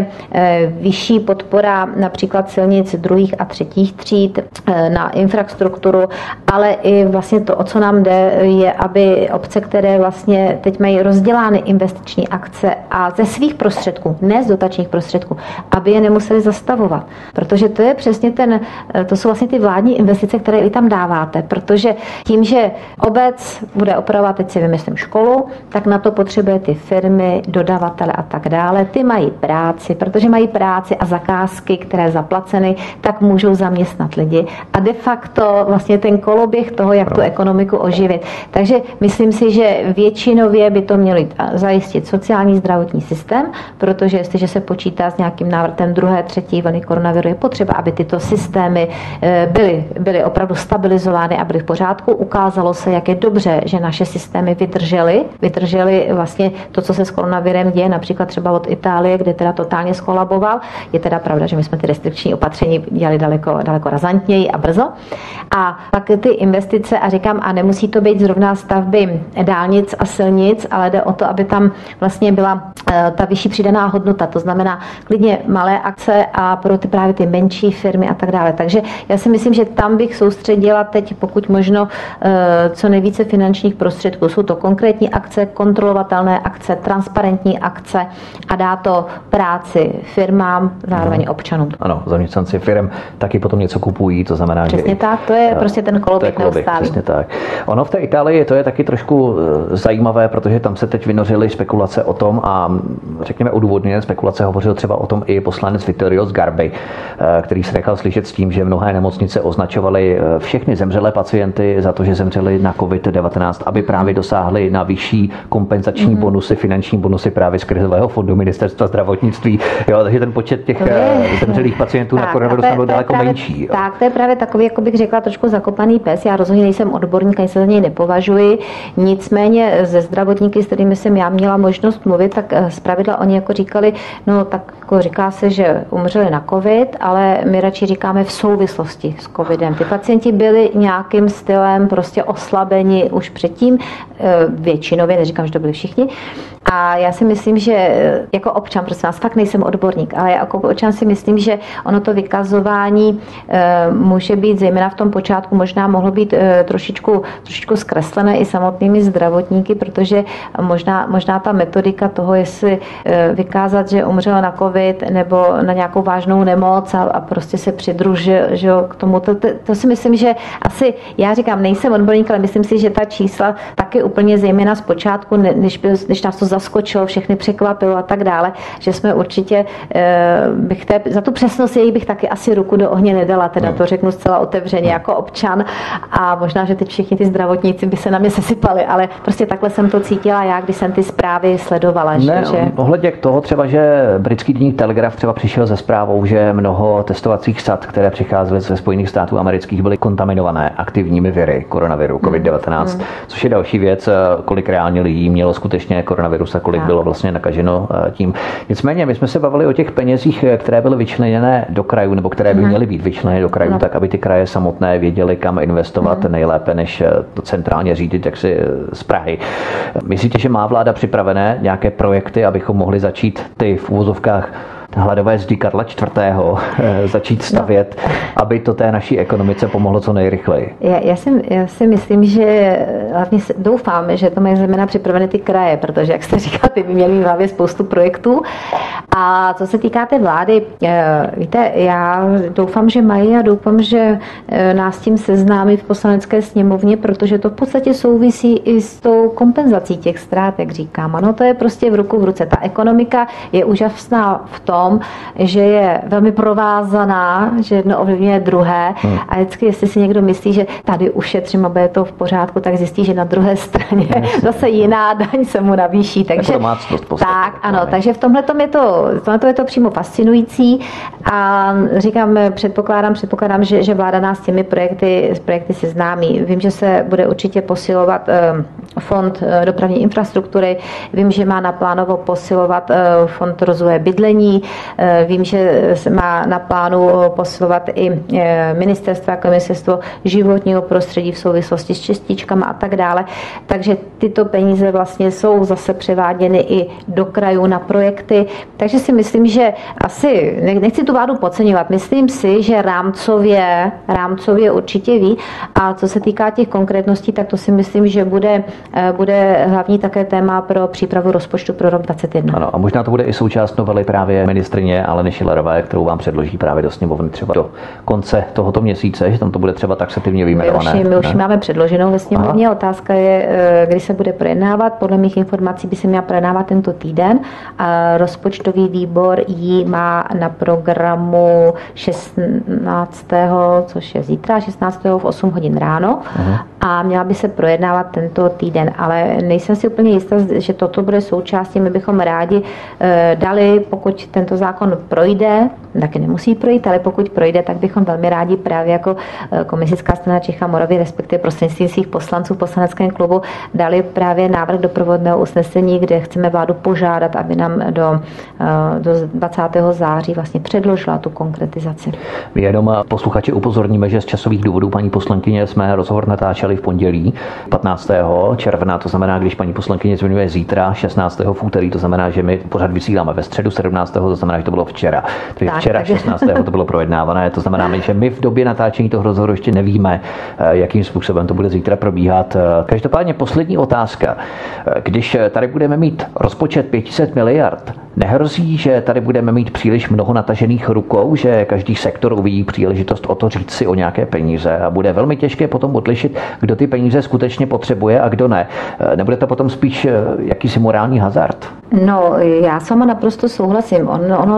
vyšší podpora například silnic druhých a třetích tříd na infrastrukturu, ale i vlastně to, o co nám jde, je, aby obce, které vlastně teď mají rozdělány investiční akce a ze svých prostředků, ne z dotačních prostředků, aby je nemuseli zastavovat. Protože to je přesně to jsou vlastně ty vládní investice, které vy tam dáváte, protože tím, že obec bude opravovat, teď si vymyslím školu, tak na to potřebuje ty firmy, dodavatele a tak dále. Ty mají práci, protože mají práci a zakázky, které zaplaceny, tak můžou zaměstnat lidi. A de facto vlastně ten koloběh toho, jak tu ekonomiku oživit. Takže myslím si, že většinově by to měli zajistit sociální zdravotní systém, protože jestliže se počítá s nějakým návratem druhé, třetí vlny koronaviru, je potřeba, aby tyto systémy byly opravdu stabilizovány a byly v pořádku. Ukázalo se, jak je dobře, že naše systémy vydržely vlastně to, co se s koronavirem děje, například třeba od Itálie, kde teda totálně skolaboval. Je teda pravda, že my jsme ty restrikční opatření dělali daleko razantněji a brzo. A pak ty investice, a říkám, a nemusí to být zrovna stavby dálnic a silnic, ale jde o to, aby tam vlastně byla ta vyšší přidaná hodnota, to znamená klidně malé akce a pro právě ty menší firmy a tak dále. Takže já si myslím, že tam bych soustředila teď pokud možno co nejvíce finančních prostředků. Jsou to konkrétní akce, kontrolovatelné akce, transparentní akce a dá to práci firmám, zároveň občanům. Ano, zaměstnanci firm taky potom něco kupují, to znamená, přesně že tak, to je prostě ten koloběh neustálý. Přesně tak. Ono v té Itálii to je taky trošku zajímavé, protože tam se teď vynořily spekulace o tom a řekněme odůvodněné spekulace, hovořil třeba o tom i poslanec Vittorio Sgarbi, který se nechal slyšet s tím, že mnohé nemocnice označovaly všechny zemřelé pacienty za to, že zemřeli na COVID-19, aby právě dosáhli na vyšší kompenzační bonusy, finanční bonusy právě z krizového fondu ministerstva zdravotnictví. Jo, takže ten počet těch zemřelých pacientů na koronavirus byl daleko menší. Jo. Tak, to je právě takový, jako bych řekla, trošku zakopaný pes. Já rozhodně nejsem odborník, ani se za něj nepovažuji. Nicméně ze zdravotníky, s kterými jsem já měla možnost mluvit, tak zpravidla oni jako říkali, no tak jako říká se, že umřeli na covid, ale my radši říkáme v souvislosti s covidem. Ty pacienti byli nějakým stylem prostě oslabeni už předtím, většinově, neříkám, že to byli všichni. A já si myslím, že jako občan, prosím vás, fakt nejsem odborník, ale jako občan si myslím, že ono to vykazování může být, zejména v tom počátku, možná mohlo být trošičku zkreslené i samotnými zdravotníky, protože možná ta metodika toho, jestli vykázat, že umřel na covid nebo na nějakou vážnou nemoc a prostě se přidružil že k tomu, to si myslím, že asi, já říkám, nejsem odborník, ale myslím si, že ta čísla taky úplně zejména z počátku, než nás to zaskočilo, všechny překvapilo a tak dále, že jsme určitě za tu přesnost jejich bych taky asi ruku do ohně nedala, teda to řeknu zcela otevřeně jako občan a možná, že teď všichni ty zdravotníci by se na mě sesypali, ale prostě takhle jsem to cítila já, když jsem ty zprávy sledovala. Ohledně toho třeba, že britský deník Telegraph třeba přišel se zprávou, že mnoho testovacích sad, které přicházely ze Spojených států amerických, byly kontaminované aktivními viry koronaviru COVID-19, což je další věc, kolik reálně lidí mělo skutečně koronavirus a kolik bylo vlastně nakaženo tím. Nicméně my jsme se bavili o těch penězích, které byly vyčleněné do krajů, nebo které by měly být vyčleněné do krajů, tak aby ty kraje samotné věděly, kam investovat nejlépe, než to centrálně řídit jaksi z Prahy. Myslíte, že má vláda připravené nějaké projekty, abychom mohli začít ty v uvozovkách hladové zdi Karla IV. Začít stavět, aby to té naší ekonomice pomohlo co nejrychleji? Já si myslím, že hlavně doufám, že to mají zejména připravené ty kraje, protože, jak jste říkal, ty by měli v hlavě spoustu projektů. A co se týká té vlády, víte, já doufám, že mají a doufám, že nás tím seznámí v Poslanecké sněmovně, protože to v podstatě souvisí i s tou kompenzací těch ztrát, jak říkám. Ano, to je prostě v ruku v ruce. Ta ekonomika je úžasná v tom, že je velmi provázaná, že jedno ovlivňuje druhé. A vždycky, jestli si někdo myslí, že tady ušetřím a bude to v pořádku, tak zjistí, že na druhé straně zase jiná daň se mu navýší. Takže tak, ano, takže v tomhle je to přímo fascinující a říkám, předpokládám, že vláda nás s těmi projekty seznámí. Vím, že se bude určitě posilovat fond dopravní infrastruktury, vím, že má naplánovo posilovat fond rozvoje bydlení, vím, že má na plánu posilovat i ministerstvo, jako ministerstvo životního prostředí v souvislosti s čističkama a tak dále. Takže tyto peníze vlastně jsou zase převáděny i do krajů na projekty. Takže si myslím, že asi, nechci tu vládu podceňovat, myslím si, že rámcově určitě ví. A co se týká těch konkrétností, tak to si myslím, že bude hlavní také téma pro přípravu rozpočtu pro rok 2021. Ano, a možná to bude i součást novely právě ministryně Aleny Schillerové, kterou vám předloží právě do sněmovny třeba do konce tohoto měsíce, že tam to bude třeba taxativně vyjmenované. My už máme předloženou ve sněmovně. Otázka je, kdy se bude projednávat. Podle mých informací by se měla projednávat tento týden. A rozpočtový výbor ji má na programu 16. což je zítra, 16. v 8 hodin ráno. A měla by se projednávat tento týden. Ale nejsem si úplně jistá, že toto bude součástí. My bychom rádi dali, pokud tento zákon projde, taky nemusí projít, ale pokud projde, tak bychom velmi rádi právě jako Komunistická strana Čech a Moravy, respektive prostřednictvím svých poslanců v poslaneckém klubu, dali právě návrh doprovodného usnesení, kde chceme vládu požádat, aby nám do 20. září vlastně předložila tu konkretizaci. My jenom posluchači upozorníme, že z časových důvodů paní poslankyně jsme rozhovor natáčeli v pondělí 15. června, to znamená, když paní poslankyně zmiňuje zítra 16. v úterý, to znamená, že my pořád vysíláme ve středu 17. to znamená, že to bylo včera. Takže včera 16. to bylo projednávané, to znamená, že my v době natáčení toho rozhovoru ještě nevíme, jakým způsobem to bude zítra probíhat. Každopádně poslední otázka. Když tady budeme mít rozpočet 500 miliard, nehrozí, že tady budeme mít příliš mnoho natažených rukou, že každý sektor uvidí příležitost o to říct si o nějaké peníze a bude velmi těžké potom odlišit, kdo ty peníze skutečně potřebuje a kdo ne. Nebude to potom spíš jakýsi morální hazard? No, já sama naprosto souhlasím.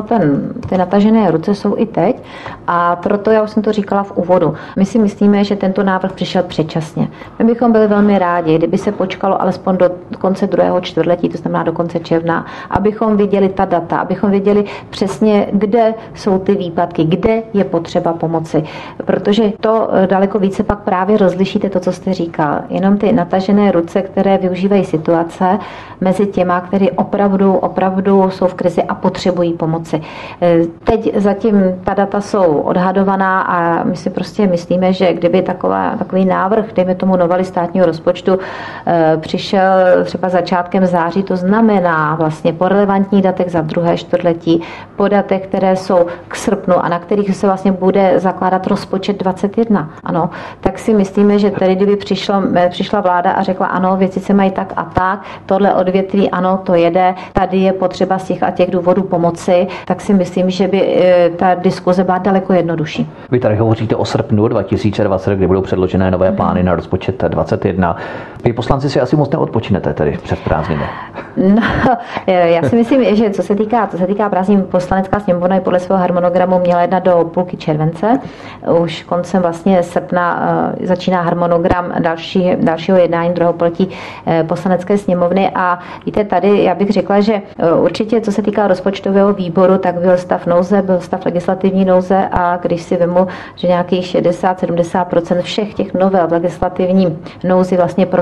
Ty natažené ruce jsou i teď a proto já už jsem to říkala v úvodu. My si myslíme, že tento návrh přišel předčasně. My bychom byli velmi rádi, kdyby se počkalo alespoň do konce druhého čtvrtletí, to znamená do konce června, abychom viděli ta data, abychom viděli přesně, kde jsou ty výpadky, kde je potřeba pomoci. Protože to daleko více pak právě rozlišíte to, co jste říkal. Jenom ty natažené ruce, které využívají situace mezi těma, kteří opravdu jsou v krizi a potřebují pomoci. Teď zatím ta data jsou odhadovaná a my si prostě myslíme, že kdyby takový návrh, dejme tomu novely státního rozpočtu, přišel třeba začátkem září, to znamená vlastně po relevantních datech za druhé čtvrtletí, po datech, které jsou k srpnu a na kterých se vlastně bude zakládat rozpočet 21. Ano, tak si myslíme, že tady, kdyby přišla vláda a řekla, ano, věci se mají tak a tak, tohle odvětví, ano, to jede, tady je potřeba z těch a těch důvodů pomoci, tak si myslím, že by ta diskuze byla daleko jednodušší. Vy tady hovoříte o srpnu 2020, kdy budou předložené nové plány na rozpočet 21. Vy poslanci si asi moc neodpočinete tedy před prázdniny. No, já si myslím, že co se týká prázdnin, Poslanecká sněmovna i podle svého harmonogramu měla jednat do půlky července. Už koncem vlastně srpna začíná harmonogram dalšího jednání druhého poletí Poslanecké sněmovny a víte, tady já bych řekla, že určitě co se týká rozpočtového výboru, tak byl stav nouze, byl stav legislativní nouze a když si vemu, že nějakých 60-70% všech těch novel v legislativní nouzi vlastně prošlo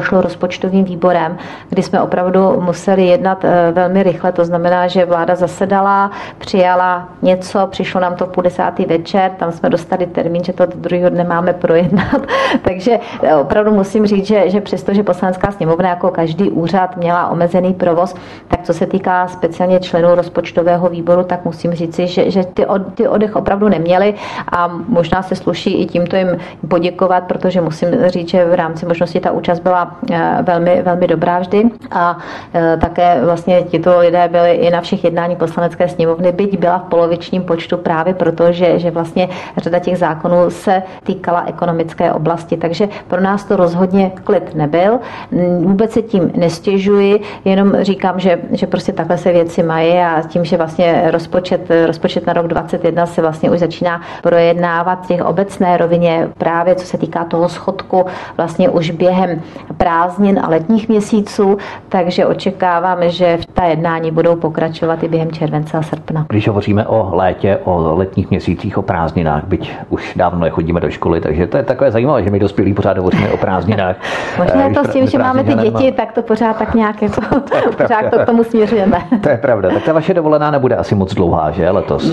prošlo rozpočtovým výborem, kdy jsme opravdu museli jednat velmi rychle. To znamená, že vláda zasedala, přijala něco, přišlo nám to v 10:30 večer, tam jsme dostali termín, že to do druhého dne máme projednat. Takže opravdu musím říct, že přestože Poslanecká sněmovna jako každý úřad měla omezený provoz, tak co se týká speciálně členů rozpočtového výboru, tak musím říci, že ty oddech opravdu neměli a možná se sluší i tímto jim poděkovat, protože musím říct, že v rámci možnosti ta účast byla velmi, velmi dobrá vždy a také vlastně tito lidé byli i na všech jednání Poslanecké sněmovny, byť byla v polovičním počtu právě proto, že vlastně řada těch zákonů se týkala ekonomické oblasti, takže pro nás to rozhodně klid nebyl. Vůbec se tím nestěžuji, jenom říkám, že prostě takhle se věci mají a tím, že vlastně rozpočet na rok 2021 se vlastně už začíná projednávat v těch obecné rovině právě co se týká toho schodku vlastně už během prázdnin a letních měsíců, takže očekáváme, že ta jednání budou pokračovat i během července a srpna. Když hovoříme o létě, o letních měsících, o prázdninách, byť už dávno nechodíme do školy, takže to je takové zajímavé, že my dospělí pořád hovoříme o prázdninách. Možná to s tím, že máme ty děti, tak to pořád tak nějak jako, pořád to k tomu směřujeme. To je pravda. Tak ta vaše dovolená nebude asi moc dlouhá, že letos?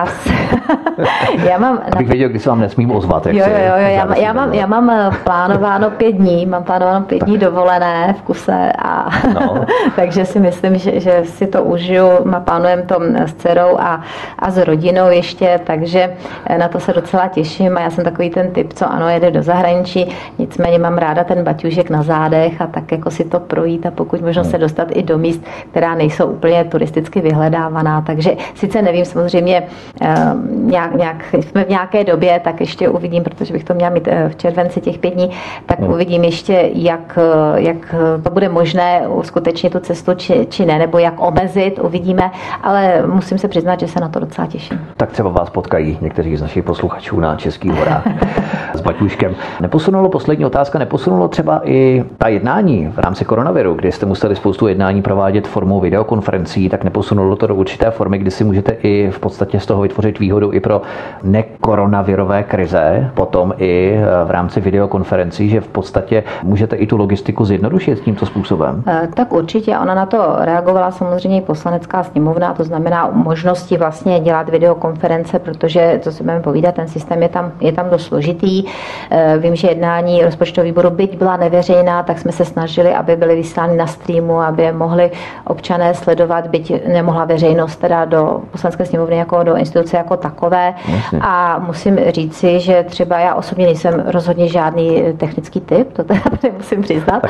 Já mám... Abych věděl, kdy se vám nesmím ozvat. Já mám plánováno 5 dní. Mám plánováno 5 dní dovolené v kuse a takže si myslím, že si to užiju. Plánujeme to s dcerou a s rodinou ještě, takže na to se docela těším a já jsem takový ten typ, co ano, jede do zahraničí, nicméně mám ráda ten baťůžek na zádech a tak jako si to projít a pokud možno se dostat i do míst, která nejsou úplně turisticky vyhledávaná, takže sice nevím, samozřejmě nějak jsme v nějaké době, tak ještě uvidím, protože bych to měla mít v červenci těch 5 dní, tak uvidím ještě, jak to bude možné uskutečnit tu cestu, či ne, nebo jak omezit, uvidíme, ale musím se přiznat, že se na to docela těším. Tak třeba vás potkají někteří z našich posluchačů na Českých horách s baťůžkem. Poslední otázka, neposunulo třeba i ta jednání v rámci koronaviru, kdy jste museli spoustu jednání provádět formou videokonferencí, tak neposunulo to do určité formy, kdy si můžete i v podstatě z toho vytvořit výhodu i pro nekoronavirové krize, potom i v rámci videokonferencí, že v podstatě můžete i tu logistiku zjednodušit tímto způsobem? Tak určitě, ona na to reagovala samozřejmě i Poslanecká sněmovna, to znamená možnosti vlastně dělat videokonference, protože, co si budeme povídat, ten systém je tam dost složitý. Vím, že jednání rozpočtového výboru, byť byla neveřejná, tak jsme se snažili, aby byly vyslány na streamu, aby je mohli občané sledovat, byť nemohla veřejnost teda do Poslanecké sněmovny jako do instituce jako takové. Jasně. A musím říci, že třeba já osobně nejsem rozhodně žádný technický typ, to teda musím přiznat.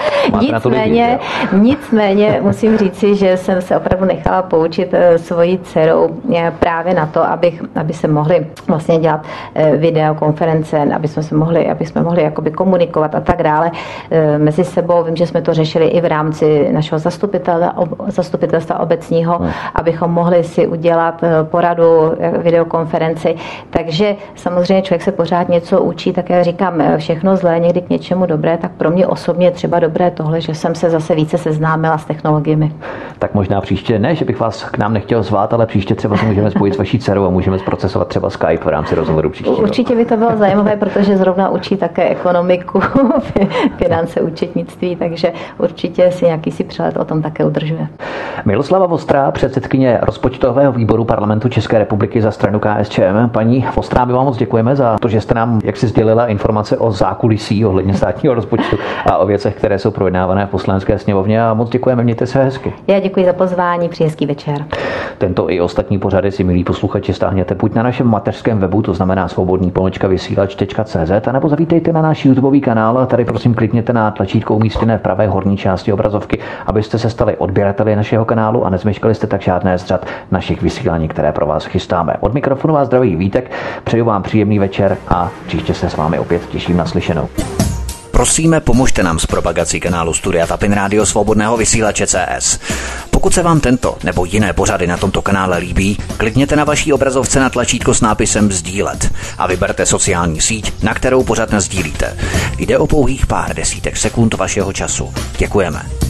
Nicméně musím říci, že jsem se opravdu nechala poučit svojí dcerou právě na to, aby se mohli vlastně dělat videokonference, aby jsme mohli jakoby komunikovat a tak dále mezi sebou. Vím, že jsme to řešili i v rámci našeho zastupitelstva obecního, abychom mohli si udělat poradu, videokonferenci. Takže samozřejmě člověk se pořád něco učí, tak já říkám, všechno zlé, někdy k něčemu dobré, tak pro mě osobně třeba dobré tohle, že jsem se zase více seznámila s technologiemi. Tak možná příště ne, že bych vás k nám nechtěl zvát, ale příště třeba se můžeme spojit s vaší dcerou a můžeme zprocesovat třeba Skype v rámci rozhovoru příště. Určitě by to bylo zajímavé, protože zrovna učí také ekonomiku, finance, účetnictví, takže určitě si nějaký přehled o tom také udržuje. Miloslava Vostrá, předsedkyně rozpočtového výboru Parlamentu České republiky za stranu KSČM. Paní Vostrá, my vám moc děkujeme za to, že jste nám jaksi sdělila informace o zákulisí ohledně státního rozpočtu a o věcech, které jsou projednávané v Poslanecké sněmovně, a moc děkujeme, mějte se hezky. Já děkuji za pozvání, přeji hezký večer. Tento i ostatní pořady si, milí posluchači, stáhněte buď na našem mateřském webu, to znamená svobodný-vysílač.cz, anebo zavítejte na náš YouTubeový kanál a tady prosím klikněte na tlačítko umístěné v pravé horní části obrazovky, abyste se stali odběrateli našeho kanálu a nezmeškali jste tak žádné z řad našich vysílání, které pro vás chystáme. Od mikrofonu vás zdraví Vítek, přeju vám příjemný večer a příště se s vámi opět těším na slyšenou. Prosíme, pomožte nám s propagací kanálu Studia Tapin Rádio Svobodného vysílače CS. Pokud se vám tento nebo jiné pořady na tomto kanále líbí, klikněte na vaší obrazovce na tlačítko s nápisem Sdílet a vyberte sociální síť, na kterou pořad nasdílíte. Jde o pouhých pár desítek sekund vašeho času. Děkujeme.